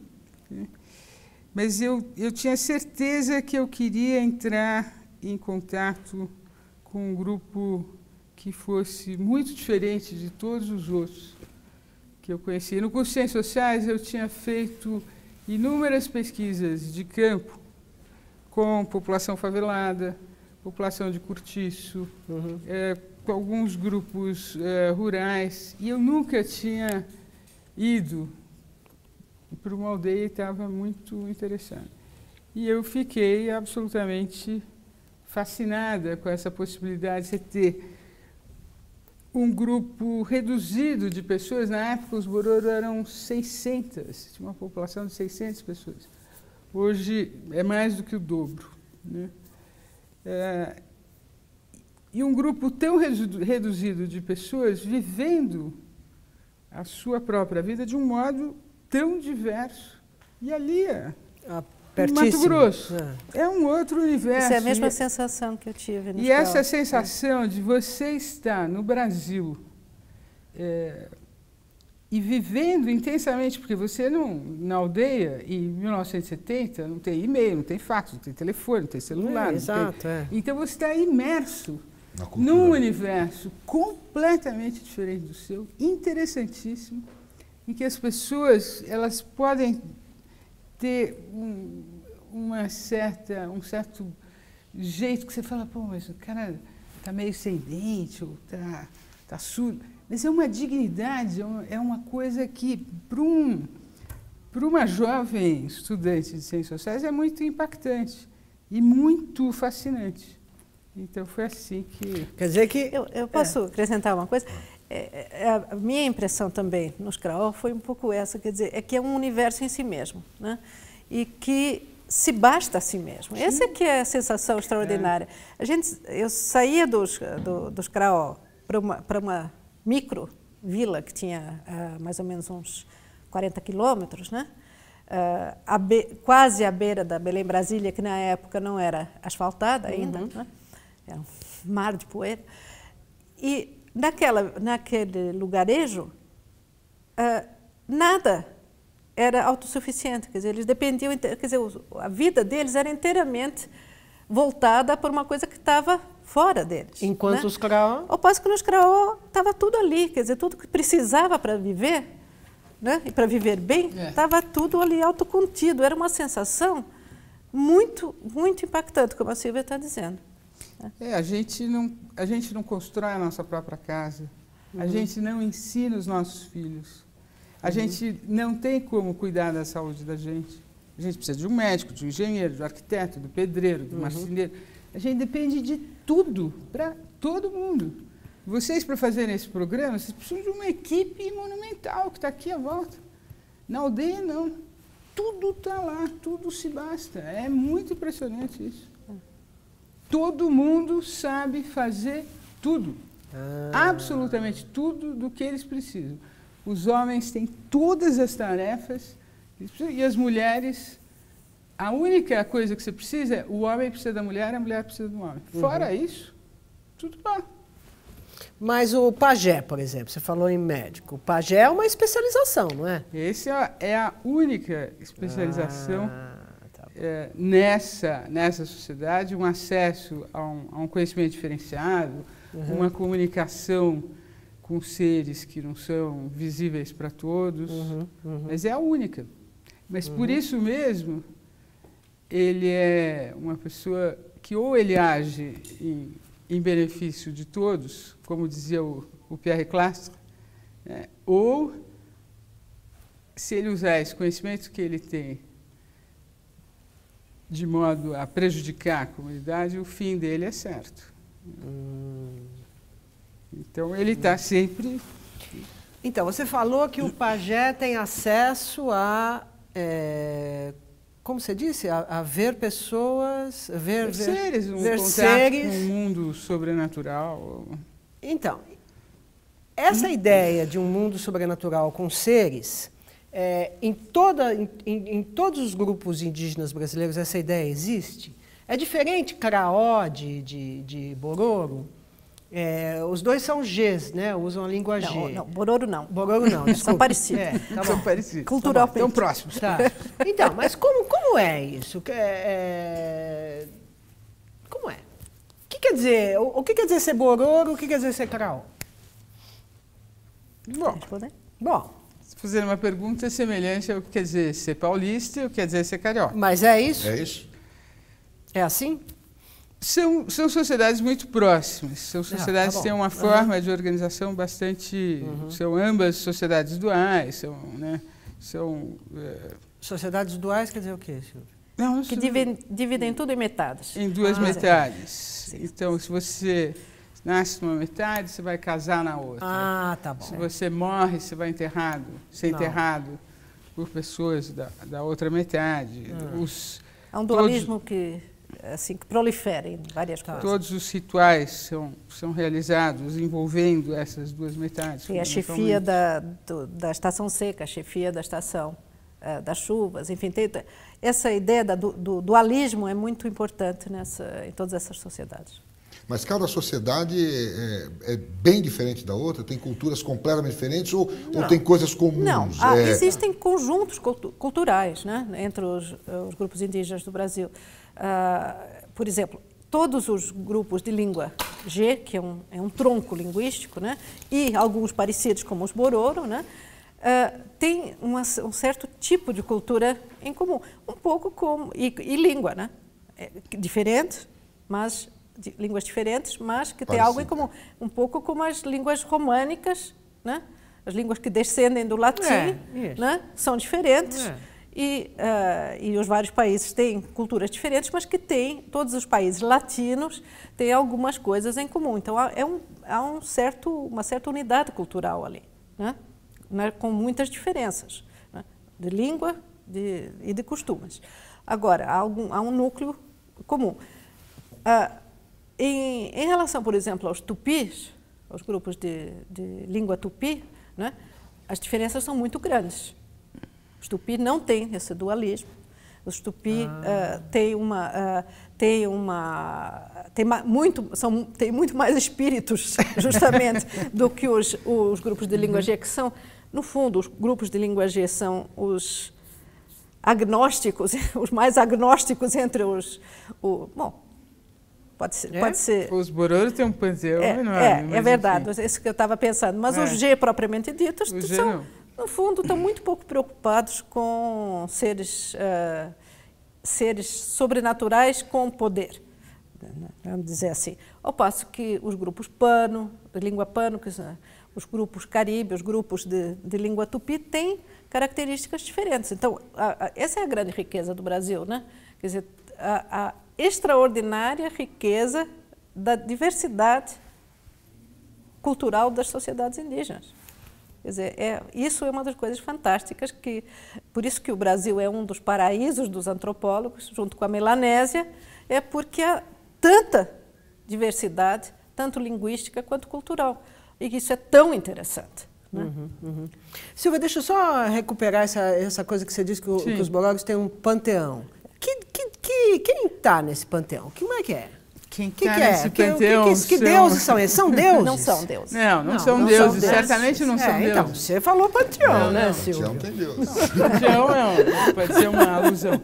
Mas eu tinha certeza que eu queria entrar em contato com um grupo que fosse muito diferente de todos os outros que eu conhecia. No curso de Ciências Sociais, eu tinha feito inúmeras pesquisas de campo com população favelada, população de cortiço, com alguns grupos rurais, e eu nunca tinha ido para uma aldeia e estava muito interessada. E eu fiquei absolutamente fascinada com essa possibilidade de você ter um grupo reduzido de pessoas. Na época, os Bororo eram 600, tinha uma população de 600 pessoas. Hoje é mais do que o dobro, né? E um grupo tão reduzido de pessoas vivendo a sua própria vida de um modo tão diverso. E ali, em Mato Grosso, é um outro universo. Essa é a mesma sensação que eu tive. E essa sensação de você estar no Brasil e vivendo intensamente, porque você na aldeia, em 1970, não tem e-mail, não tem fax, não tem telefone, não tem celular. Então você está imerso num universo completamente diferente do seu, interessantíssimo, em que as pessoas elas podem ter um certo jeito que você fala, pô, mas o cara tá meio sem dente, ou tá surdo. Mas é uma dignidade, é uma coisa que, para uma jovem estudante de ciências sociais, é muito impactante e muito fascinante. Então, foi assim que... Quer dizer que... Eu posso acrescentar uma coisa? A minha impressão também nos CRAO foi um pouco essa, quer dizer, é que é um universo em si mesmo, né? E que se basta a si mesmo. Sim. Essa é que é a sensação extraordinária. Eu saía dos CRAO para uma micro vila que tinha mais ou menos uns 40 quilômetros, né? Quase à beira da Belém Brasília, que na época não era asfaltada ainda, né? Era um mar de poeira. E naquele lugarejo, nada era autossuficiente, quer dizer, eles dependiam, quer dizer, a vida deles era inteiramente voltada por uma coisa que estava fora deles. Enquanto, né? Os CRAO... Ao passo que nos CRAO estava tudo ali, quer dizer, tudo que precisava para viver, né? E para viver bem, estava tudo ali autocontido. Era uma sensação muito, muito impactante, como a Silvia está dizendo. A gente não constrói a nossa própria casa, a gente não ensina os nossos filhos, a gente não tem como cuidar da saúde da gente. A gente precisa de um médico, de um engenheiro, de um arquiteto, do pedreiro, do marceneiro. A gente depende de tudo, para todo mundo. Vocês, para fazerem esse programa, vocês precisam de uma equipe monumental que está aqui à volta. Na aldeia, não. Tudo está lá, tudo se basta. É muito impressionante isso. Todo mundo sabe fazer tudo, absolutamente tudo do que eles precisam. Os homens têm todas as tarefas e as mulheres, a única coisa que você precisa é o homem precisa da mulher, a mulher precisa do homem. Fora isso, tudo bom. Mas o pajé, por exemplo, você falou em médico. O pajé é uma especialização, não é? Essa é a única especialização. Nessa sociedade, um acesso a um conhecimento diferenciado, uma comunicação com seres que não são visíveis para todos, mas é a única. Mas por isso mesmo, ele é uma pessoa que ou ele age em benefício de todos, como dizia o Pierre Clastre, né, ou se ele usar esse conhecimento que ele tem de modo a prejudicar a comunidade, o fim dele é certo. Então, ele está sempre... Então, você falou que o pajé tem acesso a... como você disse? A ver pessoas... Ver seres, ver contato seres. Com o mundo sobrenatural. Então, essa ideia de um mundo sobrenatural com seres... em todos os grupos indígenas brasileiros essa ideia existe? É diferente CRAO de Bororo? Os dois são Gs, né? Usam a língua G. Não, Bororo não. Bororo não, desculpa. São parecidos. Tá São parecidos. Culturalmente. Estão próximos. Tá. Então, mas como é isso? Como é? O que quer dizer? O que quer dizer ser Bororo? O que quer dizer ser CRAO? Bom, fazer uma pergunta semelhante ao que quer dizer ser paulista e o que quer dizer ser carioca. Mas é isso? É isso? É assim? São sociedades muito próximas. São sociedades que têm uma forma de organização bastante... São ambas sociedades duais, Sociedades duais quer dizer o quê, Silvia? Não, que dividem tudo em metades. Em duas metades. Sim. Então, se você nasce numa metade, você vai casar na outra. Tá bom. Se você morre, você vai ser enterrado por pessoas da outra metade. É um dualismo que prolifera em várias coisas. Todos os rituais são realizados envolvendo essas duas metades. E a chefia da estação seca, a chefia da estação das chuvas, enfim, essa ideia do dualismo é muito importante em todas essas sociedades. Mas cada sociedade é bem diferente da outra? Tem culturas completamente diferentes ou tem coisas comuns? Não, existem conjuntos culturais, né, entre os grupos indígenas do Brasil. Por exemplo, todos os grupos de língua G, que é um tronco linguístico, né, e alguns parecidos como os Bororo, né, têm um certo tipo de cultura em comum, um pouco como... E língua, né? Diferente, mas línguas diferentes, mas que têm algo em comum. Um pouco como as línguas românicas, né? As línguas que descendem do latim, né? São diferentes. E os vários países têm culturas diferentes, mas que todos os países latinos têm algumas coisas em comum. Então, há uma certa unidade cultural ali, né? Com muitas diferenças, né? De língua e de costumes. Agora, há um núcleo comum. Em relação, por exemplo, aos tupis, aos grupos de língua tupi, né? As diferenças são muito grandes. Os tupi não têm esse dualismo. Os tupi têm muito mais espíritos, justamente, do que os grupos de língua G, que são, no fundo, os grupos de língua G são os agnósticos, os mais agnósticos entre bom, pode ser. Os Bororo têm um panteão enorme. É verdade, é isso que eu estava pensando. Mas os G propriamente ditos são, no fundo, estão muito pouco preocupados com seres sobrenaturais com poder, vamos dizer assim. Ao passo que os grupos pano, de língua pano, que são os grupos caribe, os grupos de língua tupi, têm características diferentes. Então, essa é a grande riqueza do Brasil, né? Quer dizer, a extraordinária riqueza da diversidade cultural das sociedades indígenas. Quer dizer, isso é uma das coisas fantásticas, por isso que o Brasil é um dos paraísos dos antropólogos, junto com a Melanésia, porque há tanta diversidade, tanto linguística quanto cultural, e que isso é tão interessante. Né? Silvia, deixa eu só recuperar essa coisa que você disse, que os Bororós têm um panteão. Quem está nesse panteão? Como é que é? Quem está nesse panteão? Que deuses são esses? São deuses? Não são deuses. Não são deuses. Certamente não são deuses. Então, você falou panteão, né, Silvia? Panteão tem Deus. Panteão pode ser uma alusão.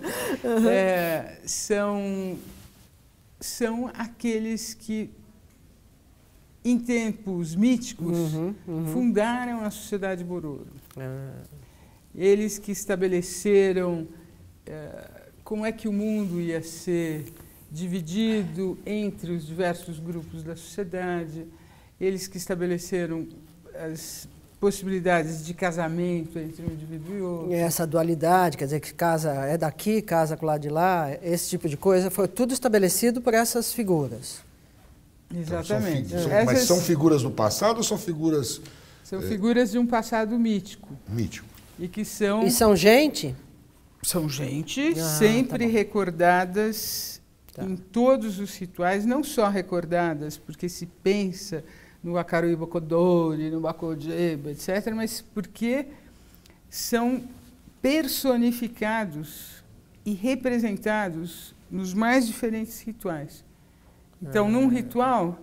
São aqueles que, em tempos míticos, fundaram a sociedade Bororo. Eles que estabeleceram como é que o mundo ia ser dividido entre os diversos grupos da sociedade, eles que estabeleceram as possibilidades de casamento entre um indivíduo e outro. E essa dualidade, quer dizer, que casa é daqui, casa com o lado de lá, esse tipo de coisa, foi tudo estabelecido por essas figuras. Exatamente. Mas são figuras do passado ou são figuras... São figuras de um passado mítico. Mítico. E são gente? São gente sempre recordadas em todos os rituais, não só recordadas porque se pensa no Akaruiba Kodori, no Bakojeba, etc., mas porque são personificados e representados nos mais diferentes rituais. Então, num ritual,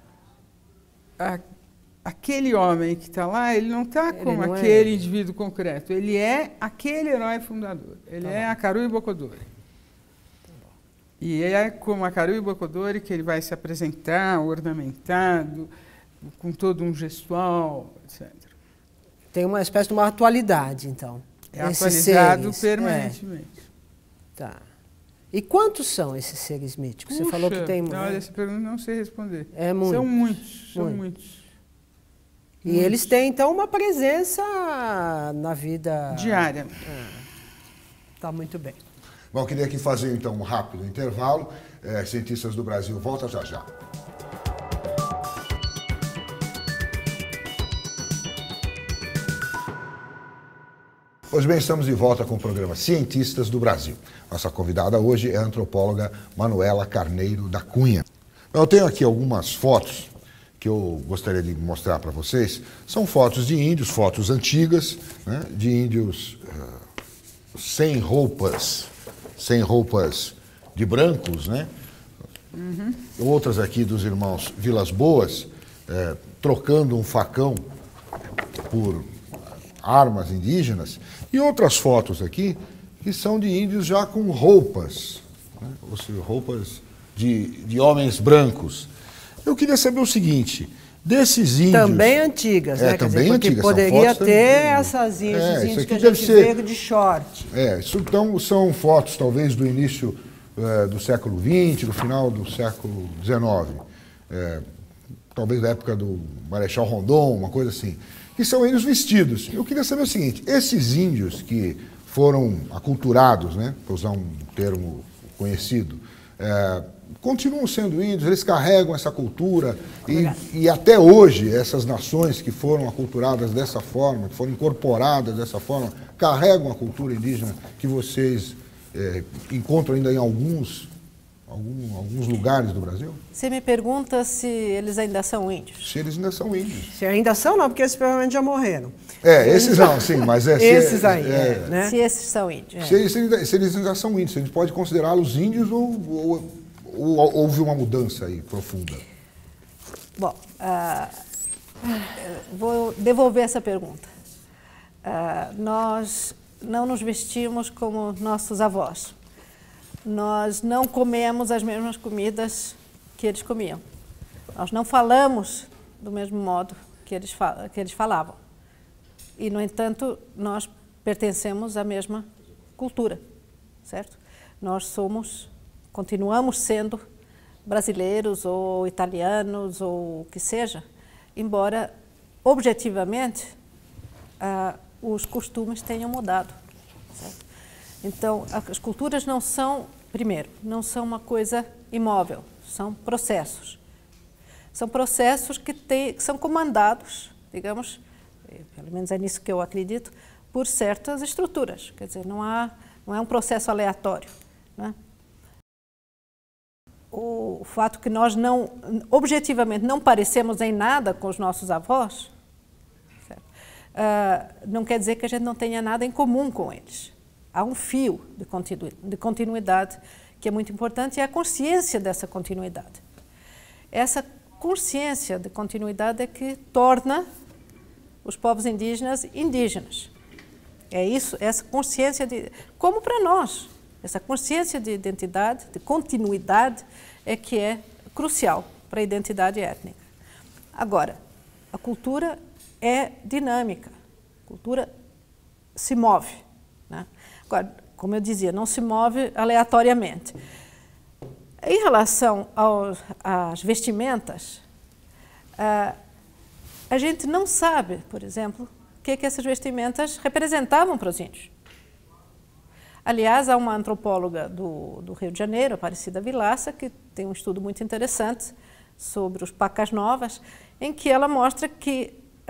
aquele homem que está lá, ele não está como aquele indivíduo concreto, ele é aquele herói fundador, ele é Akaruiba Kodori. E é como Akaruiba Kodori que ele vai se apresentar, ornamentado, com todo um gestual, etc. Tem uma espécie de uma atualidade, então. É atualizado permanentemente. Tá. E quantos são esses seres míticos? Você falou que tem... Olha, essa pergunta não sei responder. É muito. São muitos. E eles têm, então, uma presença na vida... diária. Tá muito bem. Bom, eu queria aqui fazer, então, um rápido intervalo. Cientistas do Brasil, volta já já. Pois bem, estamos de volta com o programa Cientistas do Brasil. Nossa convidada hoje é a antropóloga Manuela Carneiro da Cunha. Eu tenho aqui algumas fotos que eu gostaria de mostrar para vocês. São fotos de índios, fotos antigas, né, de índios sem roupas de brancos, né? Outras aqui dos irmãos Vilas Boas, trocando um facão por armas indígenas, e outras fotos aqui que são de índios já com roupas, né? Ou seja, roupas de homens brancos. Eu queria saber o seguinte, desses índios... Também antigas, né? Também porque antigas, poderia ter esses índios que a gente vê de short. Isso então são fotos talvez do início do século XX, do final do século XIX, talvez da época do Marechal Rondon, uma coisa assim, que são índios vestidos. Eu queria saber o seguinte, esses índios que foram aculturados, né, para usar um termo conhecido, continuam sendo índios, eles carregam essa cultura e até hoje essas nações que foram aculturadas dessa forma, que foram incorporadas dessa forma, carregam a cultura indígena que vocês encontram ainda em alguns lugares do Brasil? Você me pergunta se eles ainda são índios. Se eles ainda são índios. Se ainda são, não, porque esses provavelmente já morreram. Esses não, sim, mas esses aí, né? Se esses são índios. Se eles ainda são índios, a gente pode considerá-los índios ou houve uma mudança aí profunda? Bom, vou devolver essa pergunta. Nós não nos vestimos como nossos avós. Nós não comemos as mesmas comidas que eles comiam. Nós não falamos do mesmo modo que eles falavam. E, no entanto, nós pertencemos à mesma cultura, certo? Nós continuamos sendo brasileiros ou italianos ou o que seja, embora, objetivamente, os costumes tenham mudado, certo? Então, as culturas não são, primeiro, não são uma coisa imóvel, são processos. São processos que são comandados, digamos, pelo menos é nisso que eu acredito, por certas estruturas. Quer dizer, não é um processo aleatório, né? O fato que nós objetivamente não parecemos em nada com os nossos avós, certo? Não quer dizer que a gente não tenha nada em comum com eles. Há um fio de continuidade que é muito importante e a consciência dessa continuidade. Essa consciência de continuidade é que torna os povos indígenas indígenas. É isso, essa consciência como para nós, essa consciência de identidade, de continuidade, é que é crucial para a identidade étnica. Agora, a cultura é dinâmica, a cultura se move, né? Agora, como eu dizia, não se move aleatoriamente. Em relação às vestimentas, a gente não sabe, por exemplo, o que essas vestimentas representavam para os índios. Aliás, há uma antropóloga do Rio de Janeiro, Aparecida Vilaça, que tem um estudo muito interessante sobre os pacas novas, em que ela mostra que,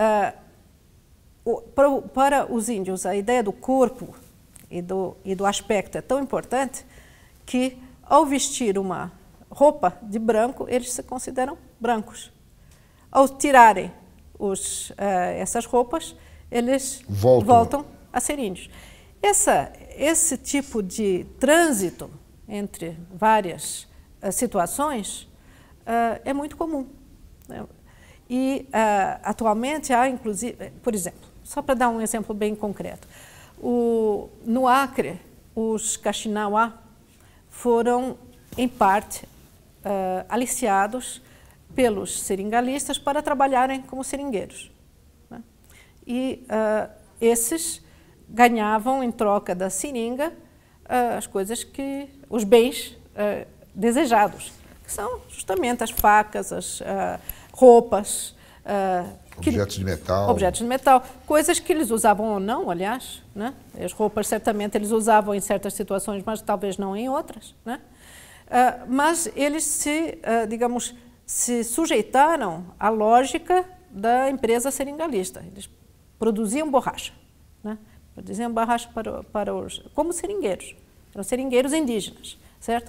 para os índios, a ideia do corpo e do aspecto é tão importante que, ao vestir uma roupa de branco, eles se consideram brancos. Ao tirarem essas roupas, eles voltam a ser índios. Esse tipo de trânsito entre várias situações é muito comum, né? E atualmente há, inclusive, por exemplo, só para dar um exemplo bem concreto, no Acre, os Kaxinawá foram, em parte, aliciados pelos seringalistas para trabalharem como seringueiros, né? E esses ganhavam, em troca da seringa, os bens desejados, que são justamente as facas, as roupas, objetos de metal. Objetos de metal, coisas que eles usavam ou não, aliás, né? As roupas certamente eles usavam em certas situações, mas talvez não em outras, né? Mas eles digamos, se sujeitaram à lógica da empresa seringalista. Eles produziam borracha, né? Produziam borracha como seringueiros, eram seringueiros indígenas, certo?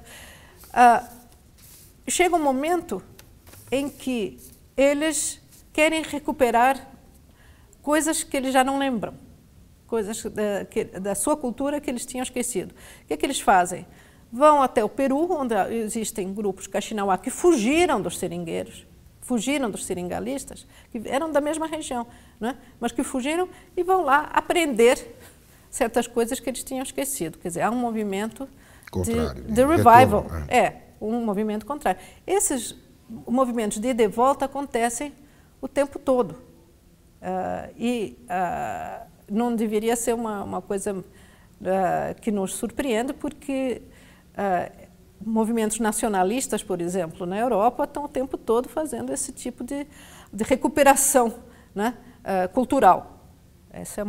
Chega um momento em que eles querem recuperar coisas que eles já não lembram, coisas da sua cultura que eles tinham esquecido. O que é que eles fazem? Vão até o Peru, onde existem grupos Kaxinawá que fugiram dos seringueiros, fugiram dos seringalistas, que eram da mesma região, né? Mas que fugiram e vão lá aprender certas coisas que eles tinham esquecido. Quer dizer, há um movimento de revival. Um movimento contrário. Esses movimentos de ida e volta acontecem o tempo todo. Não deveria ser uma coisa que nos surpreende, porque movimentos nacionalistas, por exemplo, na Europa, estão o tempo todo fazendo esse tipo de recuperação, né, cultural. Essa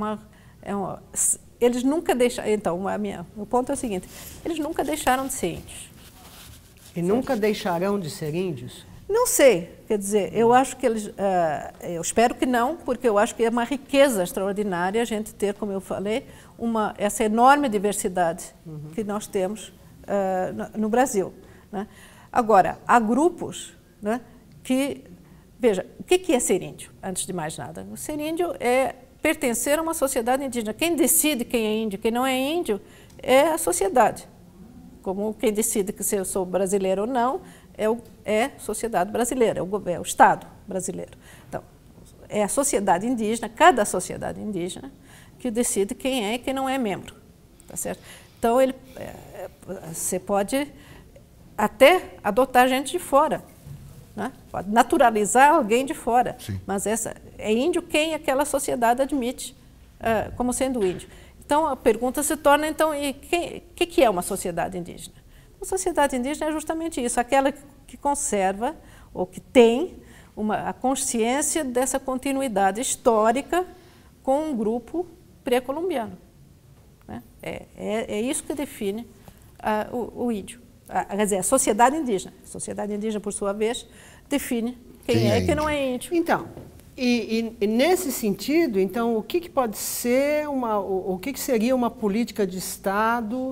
eles nunca deixaram. Então, o ponto é o seguinte: eles nunca deixaram de ser índios. E nunca deixarão de ser índios? Não sei, quer dizer, eu acho que eles, eu espero que não, porque eu acho que é uma riqueza extraordinária a gente ter, como eu falei, essa enorme diversidade que nós temos no Brasil, né? Agora, há grupos, né, que, veja, o que é ser índio, antes de mais nada? O ser índio é pertencer a uma sociedade indígena. Quem decide quem é índio, quem não é índio, é a sociedade. Como quem decide que se eu sou brasileiro ou não, é a sociedade brasileira, é o Estado brasileiro. Então, é a sociedade indígena, cada sociedade indígena, que decide quem é e quem não é membro. Tá certo? Então, você pode até adotar gente de fora, né? Pode naturalizar alguém de fora. Sim. Mas é índio quem aquela sociedade admite como sendo índio. Então, a pergunta se torna, então, o que é uma sociedade indígena? Uma sociedade indígena é justamente isso, aquela que conserva ou que tem a consciência dessa continuidade histórica com um grupo pré-colombiano, né? É isso que define o índio. Quer dizer, a sociedade indígena. A sociedade indígena, por sua vez, define quem é e quem não é índio. Então, e nesse sentido, então, o que pode ser o que seria uma política de Estado,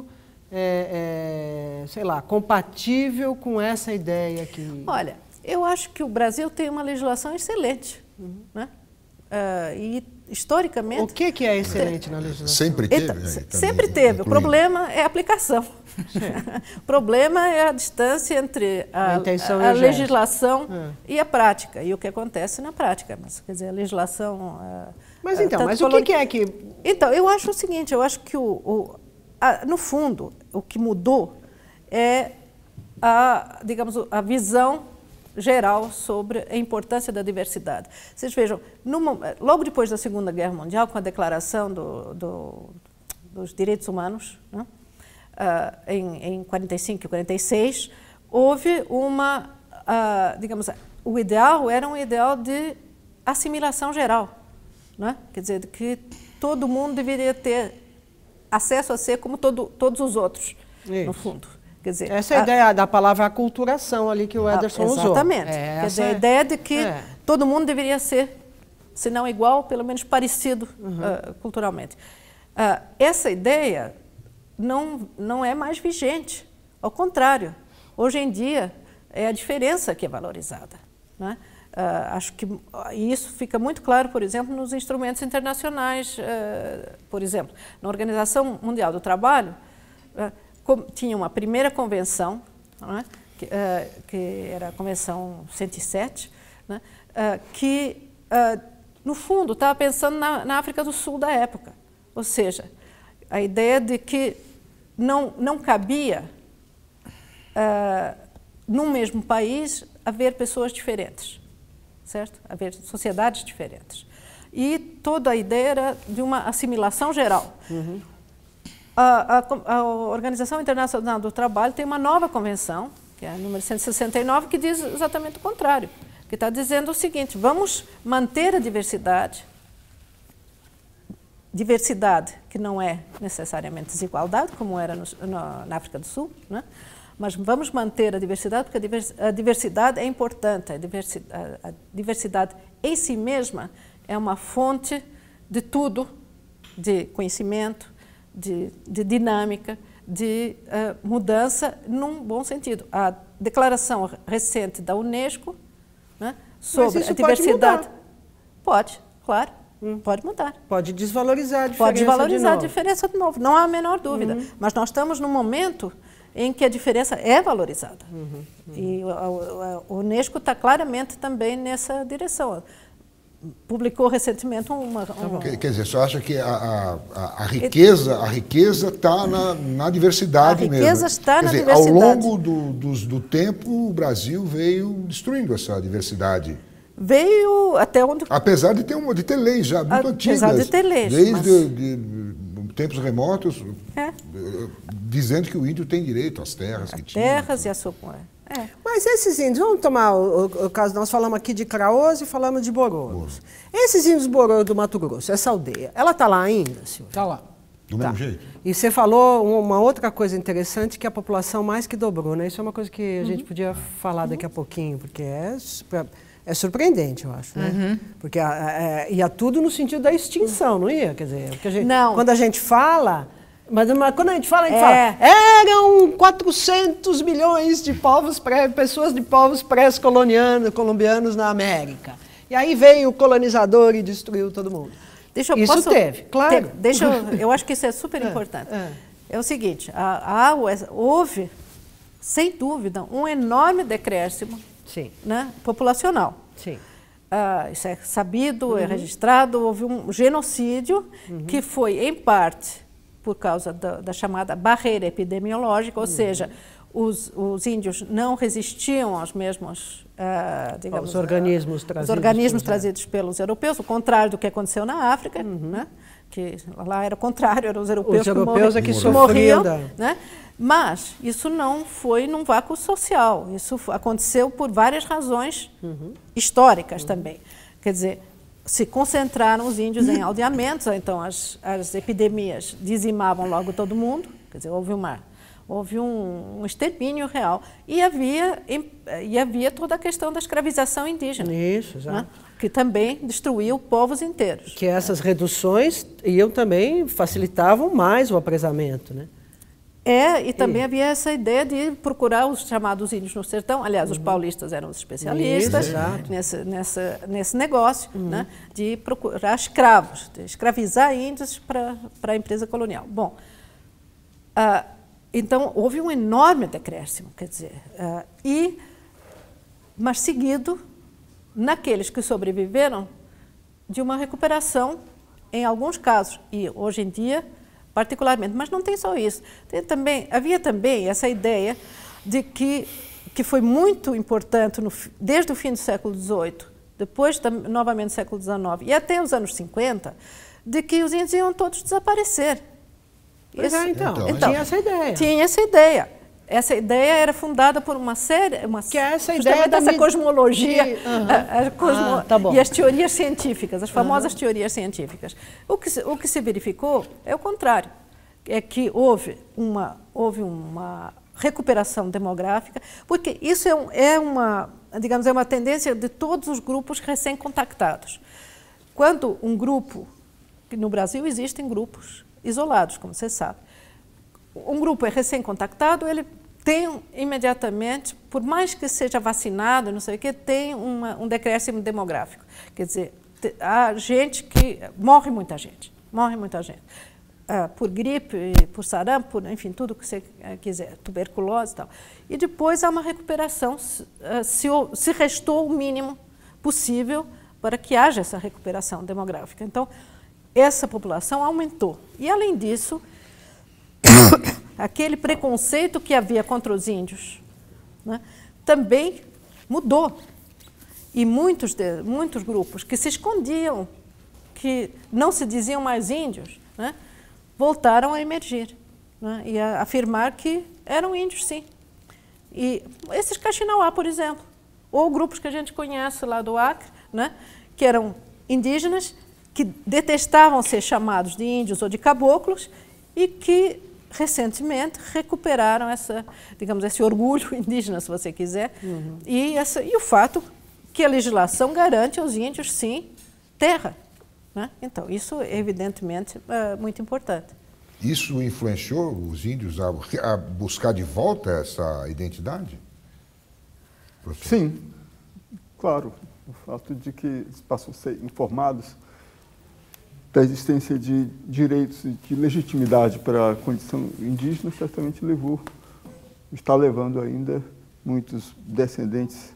sei lá, compatível com essa ideia aqui? Olha, eu acho que o Brasil tem uma legislação excelente, né? E historicamente... O que é excelente na legislação? Sempre teve? Então, sempre teve. O problema é a aplicação. O problema é a distância entre a legislação e a prática, e o que acontece na prática. Mas, quer dizer, a legislação... Mas o que é que... Então, eu acho o seguinte, eu acho que, no fundo, o que mudou é digamos, a visão geral sobre a importância da diversidade. Vocês vejam, logo depois da Segunda Guerra Mundial, com a Declaração dos Direitos Humanos, né, em 45 e 46, houve digamos, o ideal era um ideal de assimilação geral, né? Quer dizer, de que todo mundo deveria ter acesso a ser como todos os outros, no fundo. Quer dizer, essa é a ideia da palavra aculturação ali que o Ederson usou. Exatamente. Quer dizer, a ideia de que todo mundo deveria ser, se não igual, pelo menos parecido culturalmente. Essa ideia não é mais vigente. Ao contrário, hoje em dia é a diferença que é valorizada, né? Acho que isso fica muito claro, por exemplo, nos instrumentos internacionais. Por exemplo, na Organização Mundial do Trabalho, tinha uma primeira convenção, né, que era a Convenção 107, né, que, no fundo, estava pensando na África do Sul da época. Ou seja, a ideia de que não cabia, num mesmo país, haver pessoas diferentes, certo? Haver sociedades diferentes. E toda a ideia era de uma assimilação geral. A Organização Internacional do Trabalho tem uma nova convenção, que é a número 169, que diz exatamente o contrário, que está dizendo o seguinte: vamos manter a diversidade que não é necessariamente desigualdade, como era na África do Sul, né? Mas vamos manter a diversidade porque a diversidade é importante, a diversidade em si mesma é uma fonte de tudo, de conhecimento, de dinâmica, de mudança, num bom sentido. A declaração recente da Unesco, né, sobre a diversidade... Pode, claro, pode mudar. Pode desvalorizar a diferença Pode desvalorizar a diferença de novo, não há a menor dúvida. Mas nós estamos num momento em que a diferença é valorizada. E a Unesco está claramente também nessa direção. Publicou recentemente Quer dizer, você acha que a riqueza está na diversidade mesmo? A riqueza está na diversidade. Ao longo do tempo, o Brasil veio destruindo essa diversidade. Veio até onde... Apesar de ter leis já muito antigas. Apesar de ter leis. Desde tempos remotos, dizendo que o índio tem direito às terras que tinha. Terras e a sua... Mas esses índios, vamos tomar o caso, nós falamos aqui de Craôs e falamos de Bororos. Esses índios Bororo do Mato Grosso, essa aldeia, ela está lá ainda, Silvio? Está lá. Do mesmo jeito. E você falou uma outra coisa interessante, que a população mais que dobrou, né? Isso é uma coisa que a gente podia falar daqui a pouquinho, porque é surpreendente, eu acho, né? Porque ia tudo no sentido da extinção, não ia? Quer dizer, porque Não. quando a gente fala... Mas quando a gente fala, eram 400 milhões de pessoas de povos pré-colombianos na América. E aí veio o colonizador e destruiu todo mundo. Isso teve, claro. Eu acho que isso é super importante. É o seguinte, houve, sem dúvida, um enorme decréscimo, né, populacional. Sim. Isso é sabido, é registrado, houve um genocídio que foi, em parte, por causa da chamada barreira epidemiológica, ou seja, os índios não resistiam aos mesmos, digamos, os organismos trazidos pelos europeus, o contrário do que aconteceu na África, né? Que lá era o contrário, eram os europeus que morriam, né? Mas isso não foi num vácuo social, isso aconteceu por várias razões históricas também. Quer dizer, se concentraram os índios em aldeamentos, então as epidemias dizimavam logo todo mundo, quer dizer, houve um extermínio real. E havia toda a questão da escravização indígena. Isso, exato. Né? Que também destruiu povos inteiros. Que essas reduções também facilitavam mais o apresamento, né? E também havia essa ideia de procurar os chamados índios no sertão. Aliás, os paulistas eram os especialistas nesse negócio, né, de procurar escravos, de escravizar índios para a empresa colonial. Bom, então houve um enorme decréscimo, quer dizer, mas seguido, naqueles que sobreviveram, de uma recuperação, em alguns casos, e hoje em dia, particularmente, mas não tem só isso. Havia também essa ideia de que foi muito importante desde o fim do século XVIII, depois novamente do século XIX e até os anos 50, de que os índios iam todos desaparecer. Então, tinha essa ideia. Tinha essa ideia. Essa ideia era fundada por uma série... Que é essa ideia dessa cosmologia e as teorias científicas, as famosas teorias científicas. O que se verificou é o contrário. É que houve uma recuperação demográfica, porque isso é uma tendência de todos os grupos recém-contactados. Quando um grupo... No Brasil existem grupos isolados, como você sabe. Um grupo é recém-contactado, ele tem imediatamente, por mais que seja vacinado, não sei o quê, tem um decréscimo demográfico. Quer dizer, há gente que... Morre muita gente. Por gripe, por sarampo, enfim, tudo que você quiser, tuberculose e tal. E depois há uma recuperação, se restou o mínimo possível para que haja essa recuperação demográfica. Então, essa população aumentou. E, além disso, aquele preconceito que havia contra os índios, né, também mudou. E muitos grupos que se escondiam, que não se diziam mais índios, né, voltaram a emergir, né, e a afirmar que eram índios, sim. E esses Kaxinawá, por exemplo, ou grupos que a gente conhece lá do Acre, né, que eram indígenas, que detestavam ser chamados de índios ou de caboclos e que recentemente recuperaram esse orgulho indígena, se você quiser, e o fato que a legislação garante aos índios, sim, terra. Né? Então, isso evidentemente é muito importante. Isso influenciou os índios a buscar de volta essa identidade? Professor? Sim, claro. O fato de que eles passam a ser informados da existência de direitos e de legitimidade para a condição indígena certamente está levando ainda muitos descendentes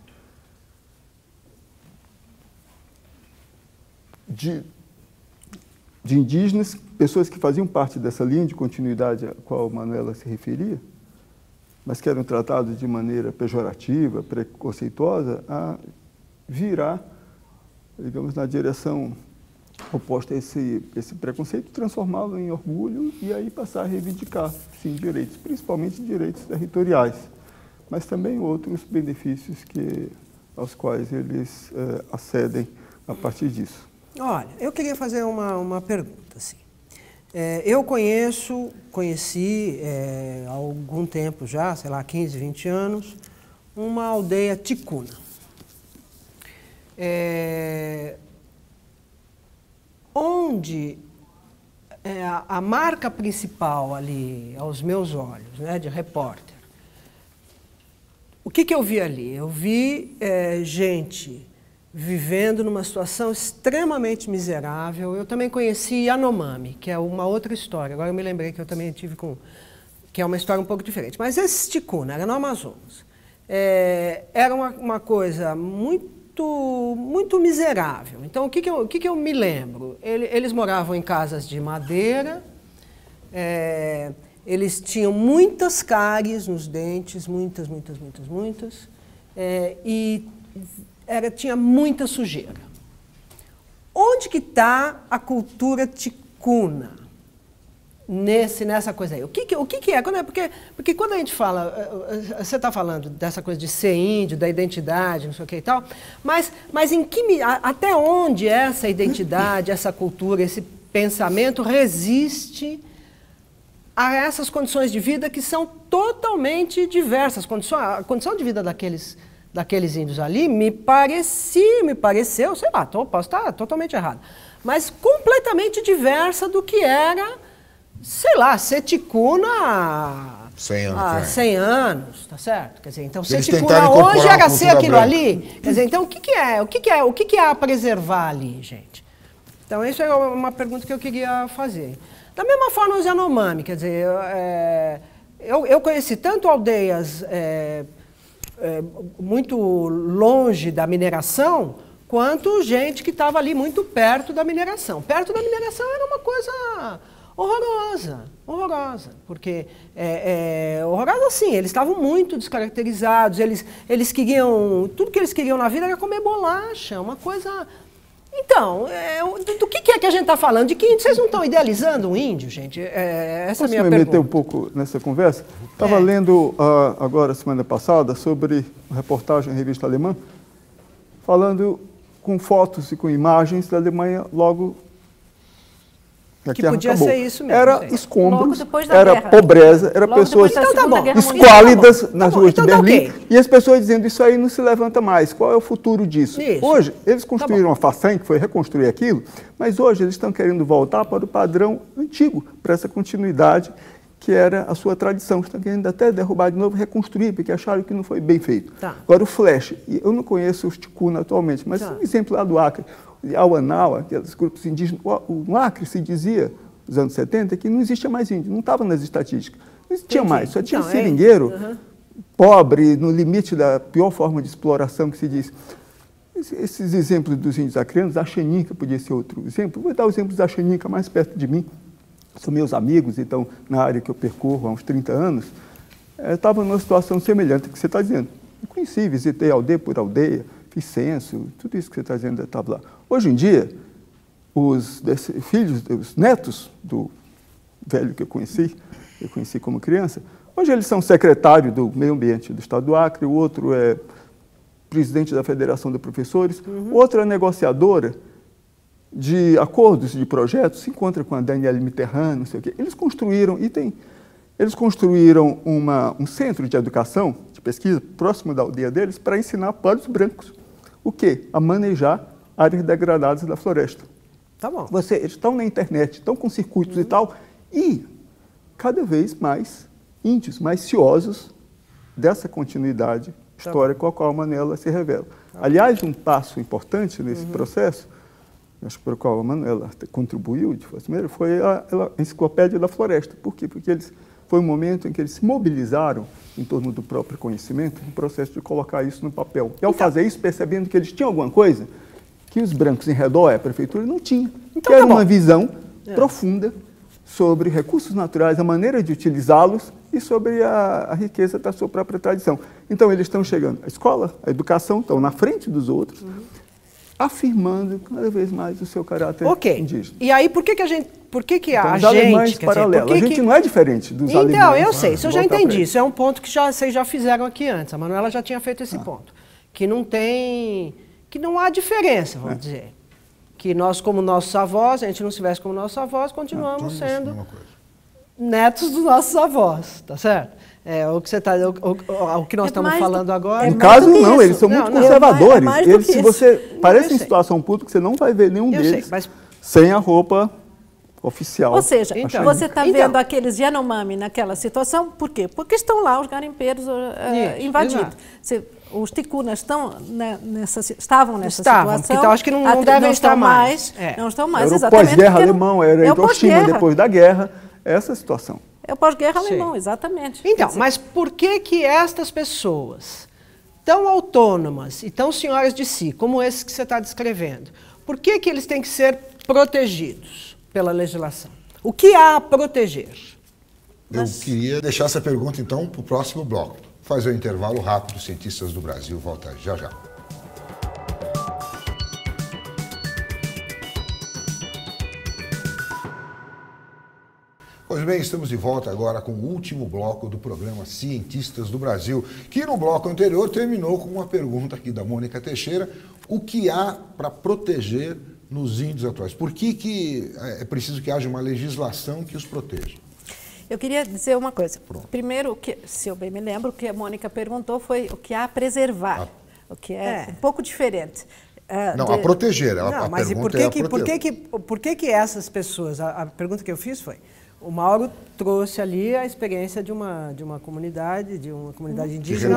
de indígenas, pessoas que faziam parte dessa linha de continuidade a qual a Manuela se referia, mas que eram tratados de maneira pejorativa, preconceituosa, a virar, digamos, na direção oposta a esse preconceito, transformá-lo em orgulho e aí passar a reivindicar, sim, direitos, principalmente direitos territoriais, mas também outros benefícios aos quais eles acedem a partir disso. Olha, eu queria fazer uma pergunta, assim. Eu conheci há algum tempo já, sei lá, 15, 20 anos, uma aldeia ticuna. Onde a marca principal ali, aos meus olhos, né, de repórter, o que eu vi ali? Eu vi gente vivendo numa situação extremamente miserável. Eu também conheci Yanomami, que é uma outra história. Agora eu me lembrei que eu também tive que é uma história um pouco diferente. Mas esse ticuna era no Amazonas. Era uma coisa muito miserável. Então, o que eu me lembro? Eles moravam em casas de madeira, eles tinham muitas cáries nos dentes, muitas, e tinha muita sujeira. Onde que está a cultura ticuna nessa coisa aí? O que é? Porque quando a gente fala, você está falando dessa coisa de ser índio, da identidade, não sei o que e tal, mas até onde essa identidade, essa cultura, esse pensamento resiste a essas condições de vida que são totalmente diversas? A condição de vida daqueles índios ali me pareceu, sei lá, posso estar totalmente errado, mas completamente diversa do que era, sei lá, ser ticuna há 100 anos, tá certo? Quer dizer, então ser ticuna hoje era ser aquilo ali. Quer dizer, então o que é a preservar ali, gente? Então isso é uma pergunta que eu queria fazer. Da mesma forma os Yanomami, quer dizer, eu conheci tanto aldeias muito longe da mineração, quanto gente que estava ali muito perto da mineração. Perto da mineração era uma coisa horrorosa, porque horrorosa assim, eles estavam muito descaracterizados, eles queriam, tudo que eles queriam na vida era comer bolacha, uma coisa... Então, do que é que a gente está falando? De que índio? Vocês não estão idealizando um índio, gente? Essa é a minha pergunta. Posso me meter um pouco nessa conversa? Estava lendo agora, semana passada, sobre uma reportagem em revista alemã, falando com fotos e com imagens da Alemanha logo que podia ser isso mesmo. Era escombros, era guerra. Pobreza, era pessoas esquálidas nas ruas de Berlim, e as pessoas dizendo, isso aí não se levanta mais, qual é o futuro disso? Isso. Hoje, eles construíram uma façanha, que foi reconstruir aquilo, mas hoje eles estão querendo voltar para o padrão antigo, para essa continuidade que era a sua tradição. Estão querendo até derrubar de novo, reconstruir, porque acharam que não foi bem feito. Agora, o flash, eu não conheço os ticuna atualmente, mas um exemplo lá do Acre, Auanaua, aqueles grupos indígenas, no Acre se dizia, nos anos 70, que não existia mais índio, não estava nas estatísticas. Não existia mais, só tinha seringueiro, pobre, no limite da pior forma de exploração que se diz. Esses exemplos dos índios acreanos, a Xaninca podia ser outro exemplo. Vou dar o exemplo da Xaninca mais perto de mim. São meus amigos, então, na área que eu percorro há uns 30 anos, estavam numa situação semelhante ao que você está dizendo. Eu conheci, visitei aldeia por aldeia, fiz censo, tudo isso que você está dizendo estava lá. Hoje em dia, os netos do velho que eu conheci como criança, hoje eles são secretário do Meio Ambiente do Estado do Acre, o outro é presidente da Federação de Professores, o outro é negociadora de acordos de projetos, se encontra com a Danielle Mitterrand, não sei o quê. Eles construíram, um centro de educação, de pesquisa, próximo da aldeia deles, para ensinar para os brancos o quê? A manejar áreas degradadas da floresta. Tá bom. Eles estão na internet, estão com circuitos e tal, e cada vez mais índios, mais ciosos dessa continuidade histórica com a qual a Manuela se revela. Aliás, um passo importante nesse processo, acho que para o qual a Manuela contribuiu de forma primeira, foi a Enciclopédia da Floresta. Por quê? Porque foi um momento em que eles se mobilizaram em torno do próprio conhecimento, no processo de colocar isso no papel. E ao fazer isso, percebendo que eles tinham alguma coisa que os brancos em redor, a prefeitura, não tinha. Então, era uma visão profunda sobre recursos naturais, a maneira de utilizá-los e sobre a riqueza da sua própria tradição. Então, eles estão chegando. A escola, a educação estão na frente dos outros. afirmando cada vez mais o seu caráter indígena. E aí, por que a gente... Então, os alemães paralelos. A gente não é diferente dos alemães. Então, eu sei, isso eu já entendi. Isso é um ponto que vocês já fizeram aqui antes. A Manuela já tinha feito esse ponto. Que não há diferença, vamos dizer. Que nós, como nossos avós, a gente não se veste como nossos avós, continuamos sendo netos dos nossos avós, tá certo? O que nós estamos falando agora... No caso, não, eles são muito conservadores. Se você parece em situação pública, você não vai ver nenhum deles sem a roupa oficial. Ou seja, você está vendo aqueles Yanomami naquela situação, por quê? Porque estão lá os garimpeiros invadindo. Os ticunas estavam nessa situação. Então, acho que não devem estar mais. Não estão mais, era exatamente. O pós-guerra alemão, era Hiroshima depois da guerra, essa situação. É o pós-guerra alemão, exatamente. Então, mas por que estas pessoas, tão autônomas e tão senhoras de si, como esses que você está descrevendo, por que eles têm que ser protegidos pela legislação? O que há a proteger? Eu queria deixar essa pergunta, então, para o próximo bloco. Fazer um intervalo rápido, Cientistas do Brasil volta já já. Pois bem, estamos de volta agora com o último bloco do programa Cientistas do Brasil, que no bloco anterior terminou com uma pergunta aqui da Mônica Teixeira: o que há para proteger nos índios atuais? Por que é preciso que haja uma legislação que os proteja? Eu queria dizer uma coisa. Primeiro, se eu bem me lembro, o que a Mônica perguntou foi o que há a preservar, o que é um pouco diferente. A proteger. Mas por que essas pessoas... A pergunta que eu fiz foi... O Mauro trouxe ali a experiência de uma comunidade, indígena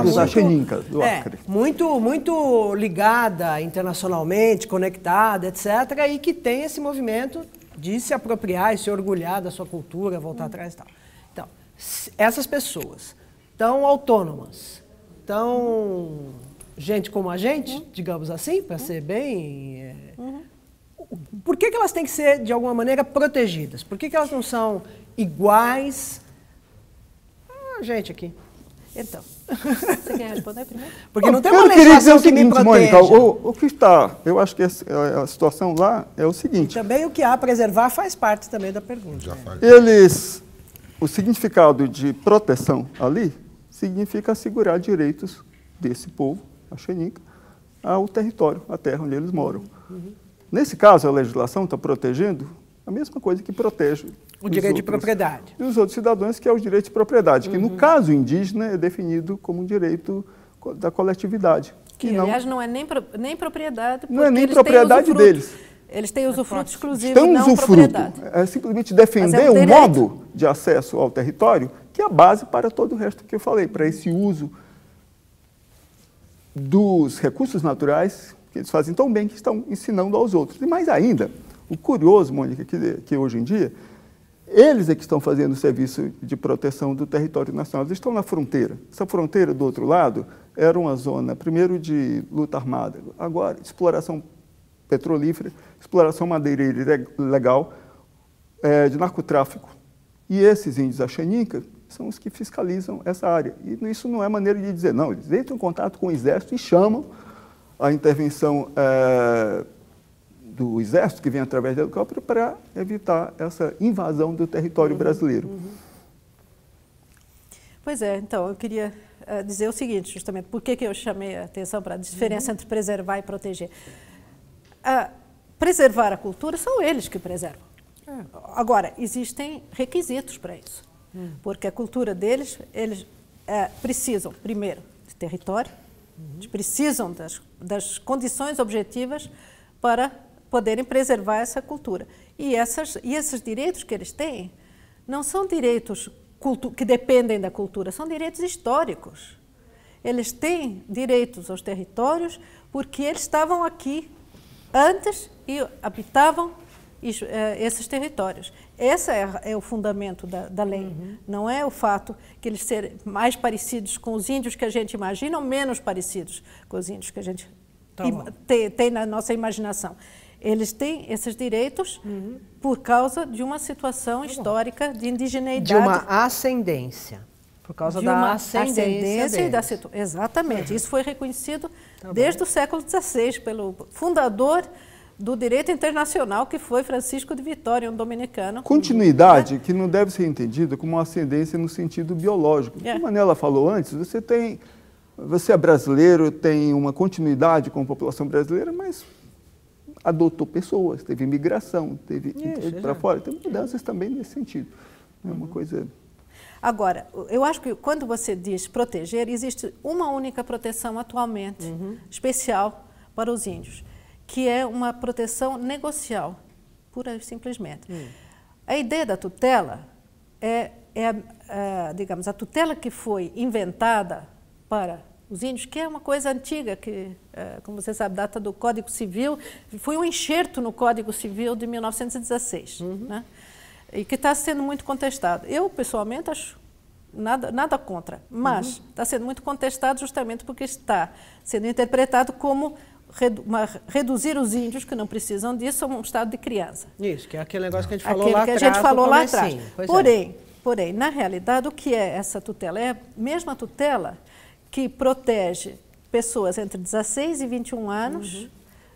muito ligada internacionalmente, conectada, etc., e que tem esse movimento de se apropriar e se orgulhar da sua cultura, voltar atrás e tal. Então, essas pessoas tão autônomas, tão gente como a gente, digamos assim, para ser bem... Por que elas têm que ser, de alguma maneira, protegidas? Por que elas não são iguais a gente aqui? Então, você quer responder primeiro? Porque não tem uma legislação que me proteja. Mônica, o que está, eu acho que a situação lá é o seguinte... E também o que há a preservar faz parte também da pergunta. O significado de proteção ali significa assegurar direitos desse povo, a Xeninca, ao território, à terra onde eles moram. Nesse caso, a legislação está protegendo a mesma coisa que protege o direito de propriedade. E os outros cidadãos, que é o direito de propriedade, que no caso indígena é definido como um direito da coletividade. Que, aliás, não é nem propriedade, porque não é nem propriedade deles. Eles têm usufruto exclusivo, não propriedade. É simplesmente defender um modo de acesso ao território que é a base para todo o resto que eu falei, para esse uso dos recursos naturais que eles fazem tão bem, que estão ensinando aos outros. E mais ainda, o curioso, Mônica, que hoje em dia, eles é que estão fazendo o serviço de proteção do território nacional. Eles estão na fronteira. Essa fronteira, do outro lado, era uma zona, primeiro, de luta armada, agora, exploração petrolífera, exploração madeireira ilegal, de narcotráfico. E esses índios Axaninca são os que fiscalizam essa área. E isso não é maneira de dizer, não. Eles entram em contato com o Exército e chamam a intervenção do Exército, que vem através do helicóptero, para evitar essa invasão do território brasileiro. Pois é, então, eu queria dizer o seguinte, justamente, por que eu chamei a atenção para a diferença entre preservar e proteger. Preservar a cultura são eles que preservam. Agora, existem requisitos para isso, porque a cultura deles, eles precisam, primeiro, de território, eles precisam das condições objetivas para poderem preservar essa cultura. E esses direitos que eles têm não são direitos que dependem da cultura, são direitos históricos. Eles têm direitos aos territórios porque eles estavam aqui antes e habitavam esses territórios. Esse é o fundamento da lei. Não é o fato que eles serem mais parecidos com os índios que a gente imagina ou menos parecidos com os índios que a gente tem na nossa imaginação. Eles têm esses direitos por causa de uma situação histórica de indigeneidade. De uma ascendência. Por causa da ascendência exatamente. Isso foi reconhecido desde o século XVI, pelo fundador do direito internacional, que foi Francisco de Vitória, um dominicano. Continuidade que não deve ser entendida como uma ascendência no sentido biológico. Como a Manela falou antes, você é brasileiro, tem uma continuidade com a população brasileira, mas adotou pessoas, teve imigração, teve para fora, tem mudanças também nesse sentido. É uma coisa... Agora, eu acho que quando você diz proteger, existe uma única proteção atualmente, especial para os índios, que é uma proteção negocial, pura e simplesmente. A ideia da tutela digamos, a tutela que foi inventada para os índios, que é uma coisa antiga, que, como você sabe, data do Código Civil, foi um enxerto no Código Civil de 1916, né? E que está sendo muito contestado. Eu, pessoalmente, acho nada contra, mas está sendo muito contestado justamente porque está sendo interpretado como reduzir os índios, que não precisam disso, a um estado de criança. Isso, que é aquele negócio que a gente falou lá atrás. Que a gente falou lá atrás. Porém, na realidade, o que é essa tutela? É a mesma tutela que protege pessoas entre 16 e 21 anos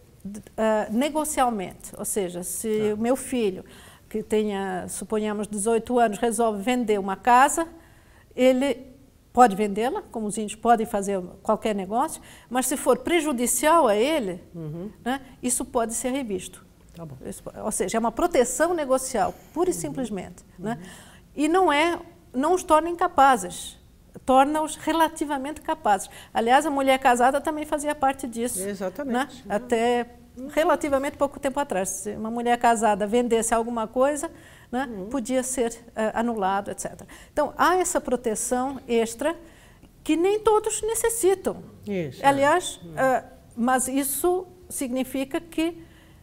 negocialmente. Ou seja, se o meu filho, que tenha, suponhamos, 18 anos, resolve vender uma casa, ele pode vendê-la, como os índios podem fazer qualquer negócio, mas se for prejudicial a ele, né, isso pode ser revisto. Tá bom. Ou seja, é uma proteção negocial, pura e simplesmente. Né? E não os torna incapazes, torna-os relativamente capazes. Aliás, a mulher casada também fazia parte disso. Exatamente. Né? Até relativamente pouco tempo atrás. Se uma mulher casada vendesse alguma coisa, né, podia ser anulado, etc. Então, há essa proteção extra que nem todos necessitam. Isso, aliás, mas isso significa que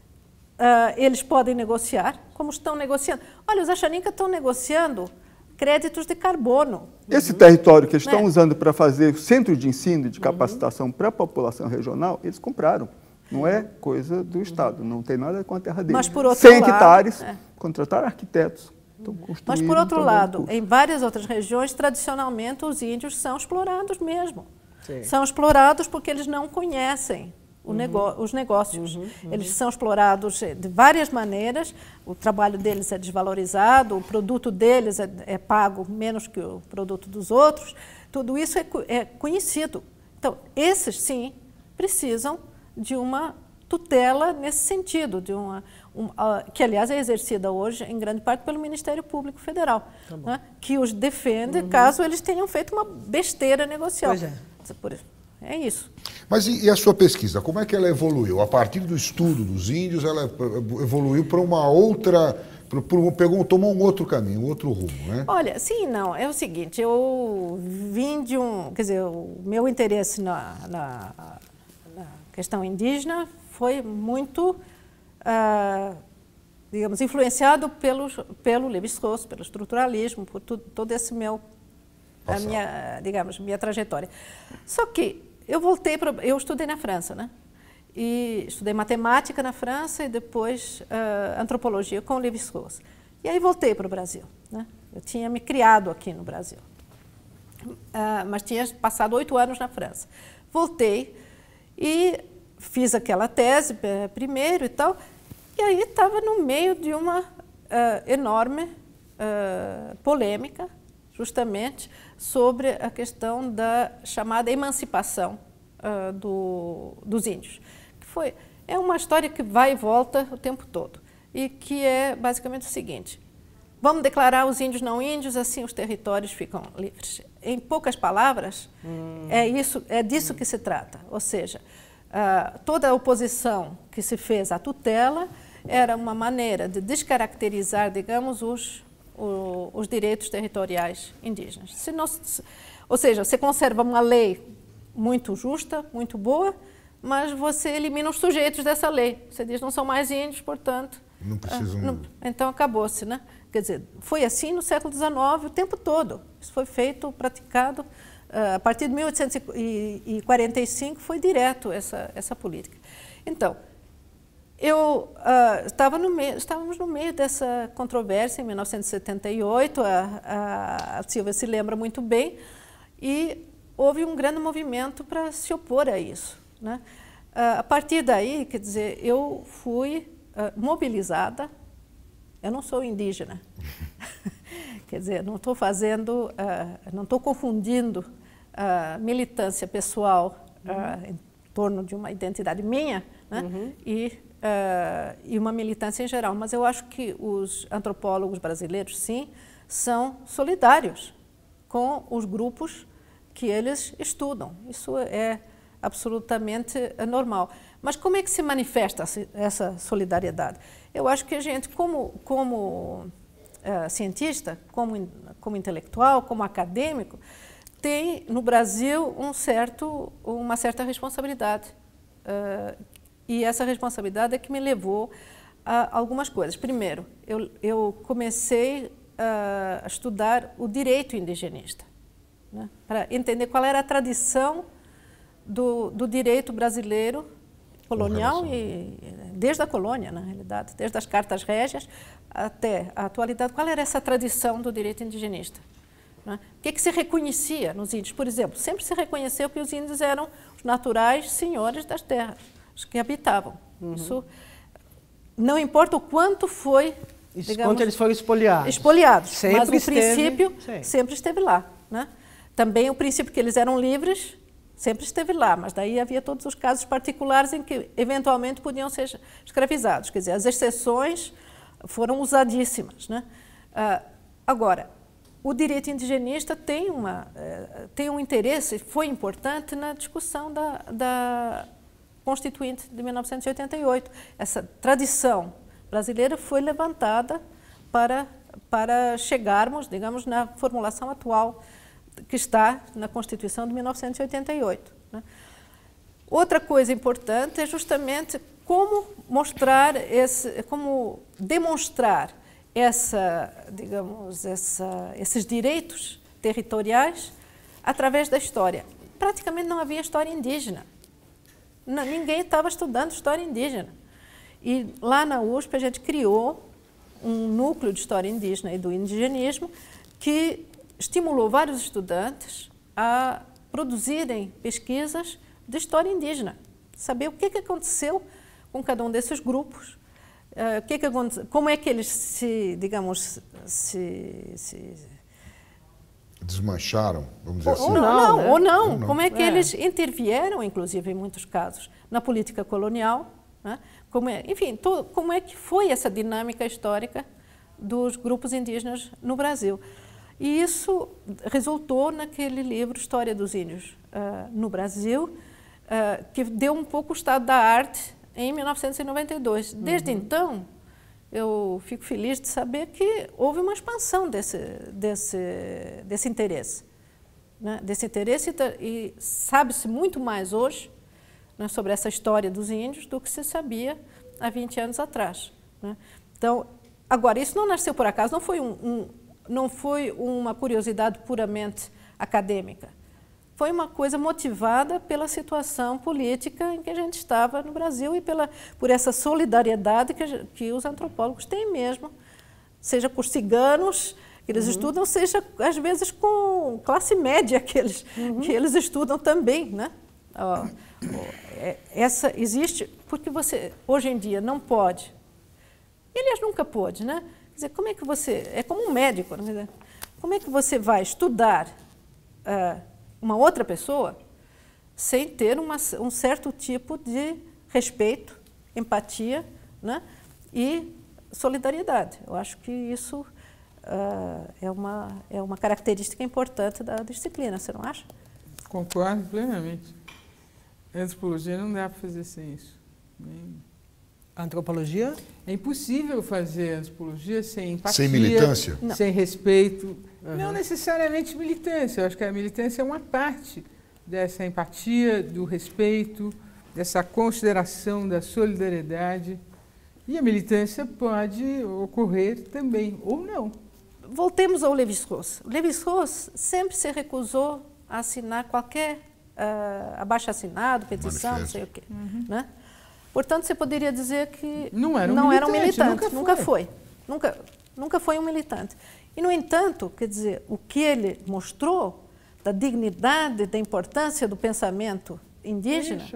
eles podem negociar, como estão negociando. Olha, os Achaninka estão negociando créditos de carbono. Esse território que estão usando para fazer centro de ensino e de capacitação para a população regional, eles compraram. Não é coisa do Estado, não tem nada com a terra deles. Mas por outro 100 lado, hectares, contrataram arquitetos. Mas por outro lado, em várias outras regiões, tradicionalmente os índios são explorados mesmo. Sim. São explorados porque eles não conhecem os negócios. Eles são explorados de várias maneiras, o trabalho deles é desvalorizado, o produto deles é pago menos que o produto dos outros, tudo isso é conhecido. Então, esses sim precisam de uma tutela nesse sentido, que aliás é exercida hoje em grande parte pelo Ministério Público Federal, né, que os defende caso eles tenham feito uma besteira negocial. Pois é. É isso. Mas e a sua pesquisa, como é que ela evoluiu? A partir do estudo dos índios, ela evoluiu para uma outra, tomou um outro caminho, um outro rumo, né? Olha, sim, não, é o seguinte, eu vim de quer dizer, o meu interesse na questão indígena foi muito, digamos, influenciado pelo Lévi-Strauss, pelo estruturalismo, por todo esse minha trajetória. Só que eu estudei na França, né? E estudei matemática na França e depois antropologia com Lévi-Strauss. E aí voltei para o Brasil, né? Eu tinha me criado aqui no Brasil, mas tinha passado 8 anos na França. Voltei e fiz aquela tese primeiro e tal, e aí estava no meio de uma enorme polêmica, justamente sobre a questão da chamada emancipação dos índios. É uma história que vai e volta o tempo todo e que é basicamente o seguinte: vamos declarar os índios não índios, assim os territórios ficam livres. Em poucas palavras, é disso que se trata. Ou seja, toda a oposição que se fez à tutela era uma maneira de descaracterizar, digamos, os direitos territoriais indígenas. Ou seja, você conserva uma lei muito justa, muito boa, mas você elimina os sujeitos dessa lei. Você diz, não são mais índios, portanto... Não precisam... então acabou-se, né? Quer dizer, foi assim no século XIX o tempo todo. Isso foi feito, praticado, a partir de 1845 foi direto essa política. Então, estávamos no meio dessa controvérsia em 1978, a Silvia se lembra muito bem, e houve um grande movimento para se opor a isso. né? A partir daí, quer dizer, eu fui mobilizada. Eu não sou indígena. Quer dizer, não estou fazendo, não estou confundindo militância pessoal em torno de uma identidade minha, né? E uma militância em geral. Mas eu acho que os antropólogos brasileiros, sim, são solidários com os grupos que eles estudam. Isso é absolutamente normal. Mas como é que se manifesta essa solidariedade? Eu acho que a gente, como cientista, como intelectual, como acadêmico, tem no Brasil uma certa responsabilidade. E essa responsabilidade é que me levou a algumas coisas. Primeiro, eu comecei a estudar o direito indigenista, né, para entender qual era a tradição do direito brasileiro colonial, e desde a colônia, na realidade, desde as cartas régias até a atualidade, qual era essa tradição do direito indigenista? Né? O que se reconhecia nos índios? Por exemplo, sempre se reconheceu que os índios eram os naturais senhores das terras, os que habitavam. Isso não importa o quanto foi, digamos, quanto eles foram espoliados. Espoliados, mas o esteve, princípio sempre esteve lá. Né? Também o princípio que eles eram livres sempre esteve lá, mas daí havia todos os casos particulares em que eventualmente podiam ser escravizados. Quer dizer, as exceções foram usadíssimas. Né? Agora, o direito indigenista tem um interesse, foi importante na discussão da Constituinte de 1988. Essa tradição brasileira foi levantada para chegarmos, digamos, na formulação atual que está na Constituição de 1988. Né? Outra coisa importante é justamente como demonstrar esses direitos territoriais através da história. Praticamente não havia história indígena. Ninguém estava estudando história indígena. E lá na USP a gente criou um núcleo de história indígena e do indigenismo que estimulou vários estudantes a produzirem pesquisas de história indígena, saber o que aconteceu com cada um desses grupos, como é que eles se desmancharam, vamos dizer assim. Ou não. Como é que eles intervieram, inclusive, em muitos casos, na política colonial, né? Como é que foi essa dinâmica histórica dos grupos indígenas no Brasil. E isso resultou naquele livro História dos Índios no Brasil, que deu um pouco o estado da arte em 1992. Desde então, eu fico feliz de saber que houve uma expansão desse interesse. Né? Desse interesse, e sabe-se muito mais hoje, né, sobre essa história dos índios do que se sabia há 20 anos atrás. Né? Então, agora, isso não nasceu por acaso, não foi uma curiosidade puramente acadêmica. Foi uma coisa motivada pela situação política em que a gente estava no Brasil e por essa solidariedade que os antropólogos têm mesmo, seja com os ciganos que eles estudam, seja às vezes com classe média que eles estudam também. Né? Essa existe porque você, hoje em dia, não pode, aliás, nunca pôde, né? Quer dizer, como é que você... É como um médico, né? Como é que você vai estudar uma outra pessoa sem ter um certo tipo de respeito, empatia, né? E solidariedade? Eu acho que isso é uma característica importante da disciplina, você não acha? Concordo plenamente. A antropologia não dá para fazer sem isso. Antropologia? É impossível fazer antropologia sem empatia, sem militância, sem respeito. Não necessariamente militância. Eu acho que a militância é uma parte dessa empatia, do respeito, dessa consideração da solidariedade. E a militância pode ocorrer também, ou não. Voltemos ao Lévi-Strauss. O Lévi-Strauss sempre se recusou a assinar qualquer abaixo-assinado, petição, não sei o quê. Né? Portanto, você poderia dizer que não era um militante, nunca foi um militante. E, no entanto, quer dizer, o que ele mostrou da dignidade, da importância do pensamento indígena,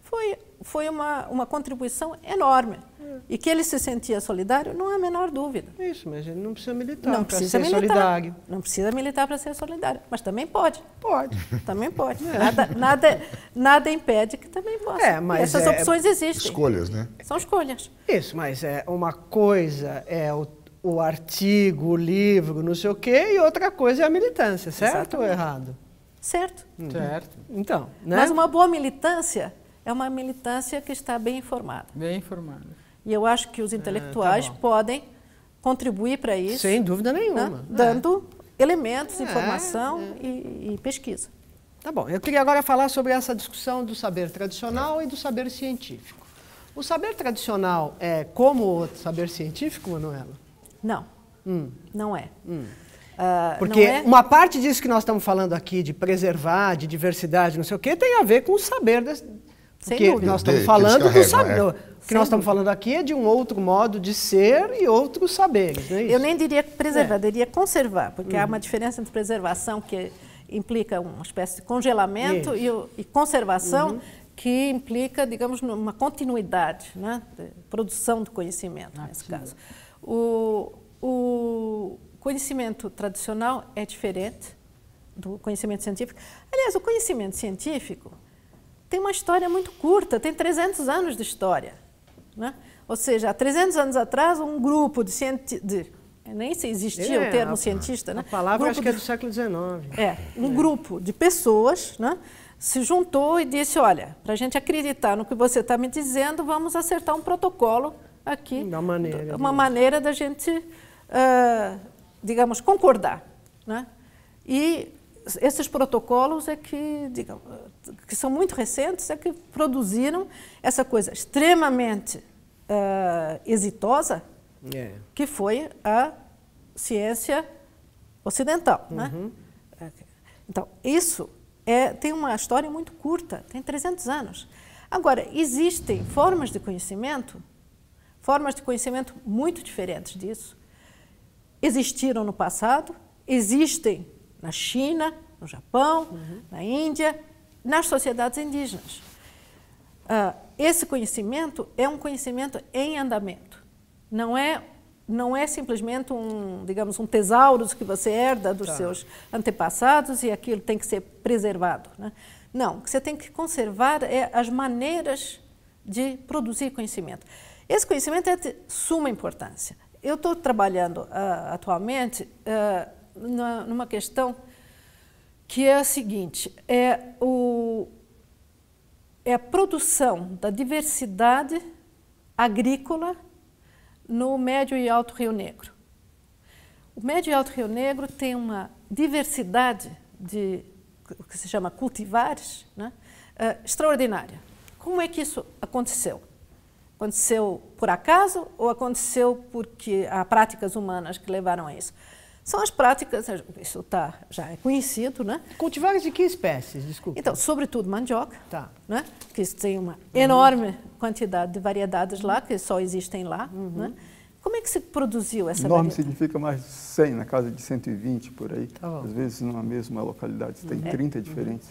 foi uma contribuição enorme. E que ele se sentia solidário, não há a menor dúvida. Isso, mas ele não precisa militar Não para precisa ser militar, solidário. não precisa militar para ser solidário, mas também pode. Pode. Também pode. Nada impede que também possa. É, mas essas opções existem. Escolhas, né? São escolhas. Isso, mas uma coisa é o artigo, o livro, não sei o quê, e outra coisa é a militância, certo ou errado? Certo. Certo. Então, né? Mas uma boa militância é uma militância que está bem informada. Bem informada. E eu acho que os intelectuais podem contribuir para isso. Sem dúvida nenhuma. Né? Dando elementos, informação e pesquisa. Tá bom. Eu queria agora falar sobre essa discussão do saber tradicional e do saber científico. O saber tradicional é como o saber científico, Manuela? Não, não é. Porque não é... uma parte disso que nós estamos falando aqui, de preservar, de diversidade, não sei o quê, tem a ver com o saber. Porque dúvida. nós estamos falando do saber. O que nós estamos falando aqui é de um outro modo de ser e outros saberes, não é isso? Eu nem diria preservar, diria conservar, porque há uma diferença entre preservação, que implica uma espécie de congelamento, e conservação, que implica, digamos, uma continuidade, né, de produção do conhecimento, nesse caso. O conhecimento tradicional é diferente do conhecimento científico. Aliás, o conhecimento científico tem uma história muito curta, tem 300 anos de história. Né? Ou seja, há 300 anos atrás, um grupo de cientistas, nem se existia o termo cientista, né? A palavra grupo acho que é do século XIX. Um grupo de pessoas, né, se juntou e disse, olha, para a gente acreditar no que você está me dizendo, vamos acertar um protocolo aqui. Uma maneira da gente, digamos, concordar. Né? E esses protocolos que são muito recentes, que produziram essa coisa extremamente exitosa, que foi a ciência ocidental. Né? Então, isso tem uma história muito curta, tem 300 anos. Agora, existem formas de conhecimento muito diferentes disso. Existiram no passado, existem na China, no Japão, na Índia, nas sociedades indígenas. Esse conhecimento é um conhecimento em andamento. Não é simplesmente digamos, um tesouro que você herda dos seus antepassados e aquilo tem que ser preservado. Né? Não, o que você tem que conservar é as maneiras de produzir conhecimento. Esse conhecimento é de suma importância. Eu estou trabalhando atualmente numa questão que é a seguinte, é a produção da diversidade agrícola no Médio e Alto Rio Negro. O Médio e Alto Rio Negro tem uma diversidade de, o que se chama cultivares, né, extraordinária. Como é que isso aconteceu? Aconteceu por acaso ou aconteceu porque há práticas humanas que levaram a isso? São as práticas, isso já é conhecido, né? Cultivares de que espécies, desculpa? Então, sobretudo mandioca, né? Que tem uma enorme quantidade de variedades lá, que só existem lá. Né? Como é que se produziu essa enorme variedade? Significa mais de 100, na casa de 120 por aí. Tá. Às vezes, numa mesma localidade, tem 30 diferentes.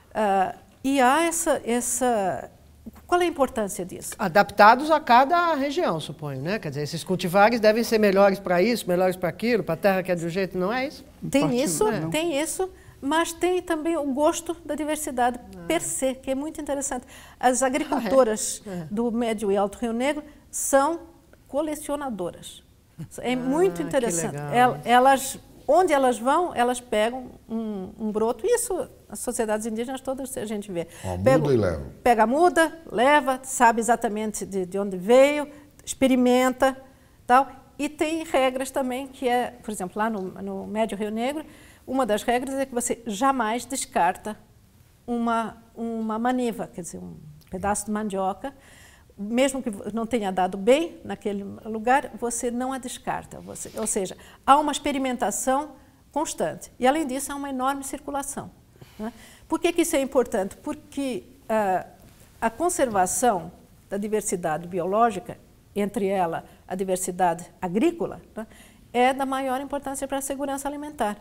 E há essa... Qual é a importância disso? Adaptados a cada região, suponho, né? Quer dizer, esses cultivares devem ser melhores para isso, melhores para aquilo, para a terra que é de um jeito, não é isso? Tem isso, mas tem também o gosto da diversidade per se, que é muito interessante. As agricultoras do Médio e Alto Rio Negro são colecionadoras. É muito interessante. Elas, onde elas vão, elas pegam um broto. Isso, as sociedades indígenas todas a gente vê. Muda e leva. Pega a muda, leva, sabe exatamente de onde veio, experimenta, tal. E tem regras também que por exemplo, lá no Médio Rio Negro, uma das regras é que você jamais descarta uma maniva, quer dizer, um pedaço de mandioca, mesmo que não tenha dado bem naquele lugar, você não a descarta. Ou seja, há uma experimentação constante. E, além disso, há uma enorme circulação. Né? Por que isso é importante? Porque a conservação da diversidade biológica, entre ela a diversidade agrícola, né, é da maior importância para a segurança alimentar.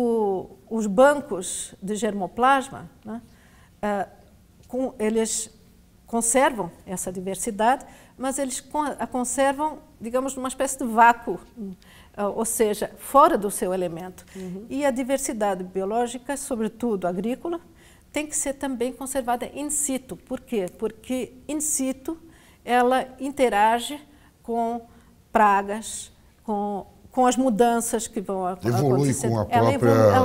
Os bancos de germoplasma, né, eles conservam essa diversidade, mas eles a conservam, digamos, numa espécie de vácuo, ou seja, fora do seu elemento. E a diversidade biológica, sobretudo agrícola, tem que ser também conservada in situ. Por quê? Porque in situ ela interage com pragas, com as mudanças que vão acontecer. Com a própria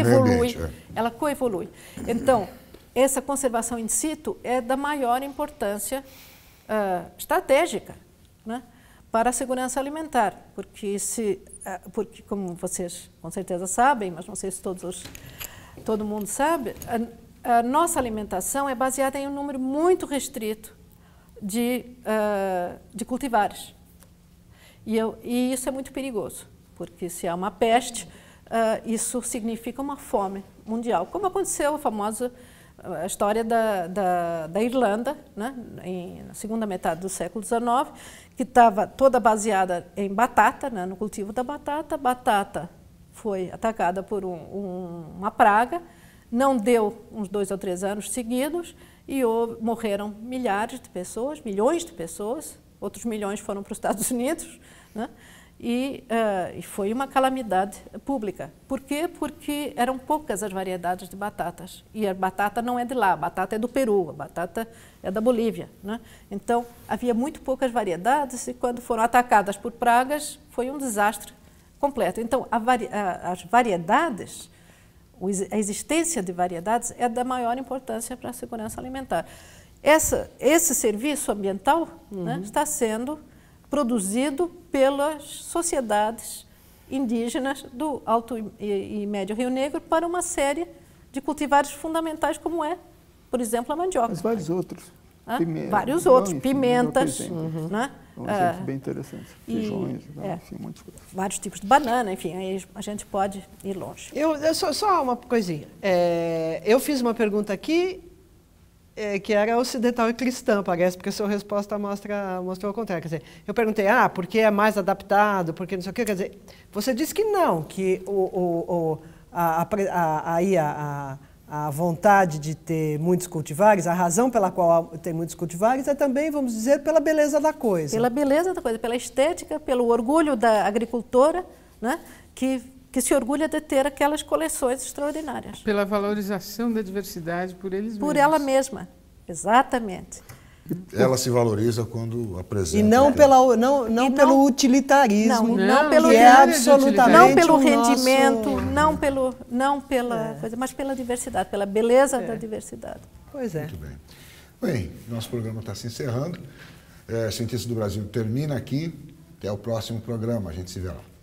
Ela coevolui. Então, essa conservação in situ é da maior importância estratégica, né, para a segurança alimentar, porque como vocês com certeza sabem, mas não sei se todo mundo sabe, a nossa alimentação é baseada em um número muito restrito de cultivares. E isso é muito perigoso, porque se há uma peste, isso significa uma fome mundial, como aconteceu a famosa história da Irlanda, né, na segunda metade do século XIX, que estava toda baseada em batata, né, no cultivo da batata. A batata foi atacada por uma praga, não deu uns 2 ou 3 anos seguidos e morreram milhares de pessoas, milhões de pessoas, outros milhões foram para os Estados Unidos, né? E foi uma calamidade pública. Por quê? Porque eram poucas as variedades de batatas. E a batata não é de lá, a batata é do Peru, a batata é da Bolívia, né? Então, havia muito poucas variedades e quando foram atacadas por pragas, foi um desastre completo. Então, as variedades, a existência de variedades é da maior importância para a segurança alimentar. Esse serviço ambiental, né, está sendo produzido pelas sociedades indígenas do Alto e Médio Rio Negro para uma série de cultivares fundamentais, como é, por exemplo, a mandioca. Mas vários outros. Vários outros, pimentas. Né? Um exemplo bem interessante. Feijões, enfim, muitas coisas. Vários tipos de banana, enfim, aí a gente pode ir longe. Só uma coisinha. Eu fiz uma pergunta aqui que era ocidental e cristã, parece, porque a sua resposta mostrou o contrário. Quer dizer, eu perguntei, porque é mais adaptado, porque não sei o quê. Quer dizer, você disse que não, que a vontade de ter muitos cultivares, a razão pela qual tem muitos cultivares é também, vamos dizer, pela beleza da coisa. Pela beleza da coisa, pela estética, pelo orgulho da agricultora, né, que se orgulha de ter aquelas coleções extraordinárias. Pela valorização da diversidade por eles mesmos. Por ela mesma, exatamente. Ela se valoriza quando apresenta. E não pelo utilitarismo, que é absolutamente não pelo rendimento, não pela coisa, mas pela diversidade, pela beleza da diversidade. Pois é. Muito bem. Bem, nosso programa está se encerrando. Cientistas do Brasil termina aqui. Até o próximo programa. A gente se vê lá.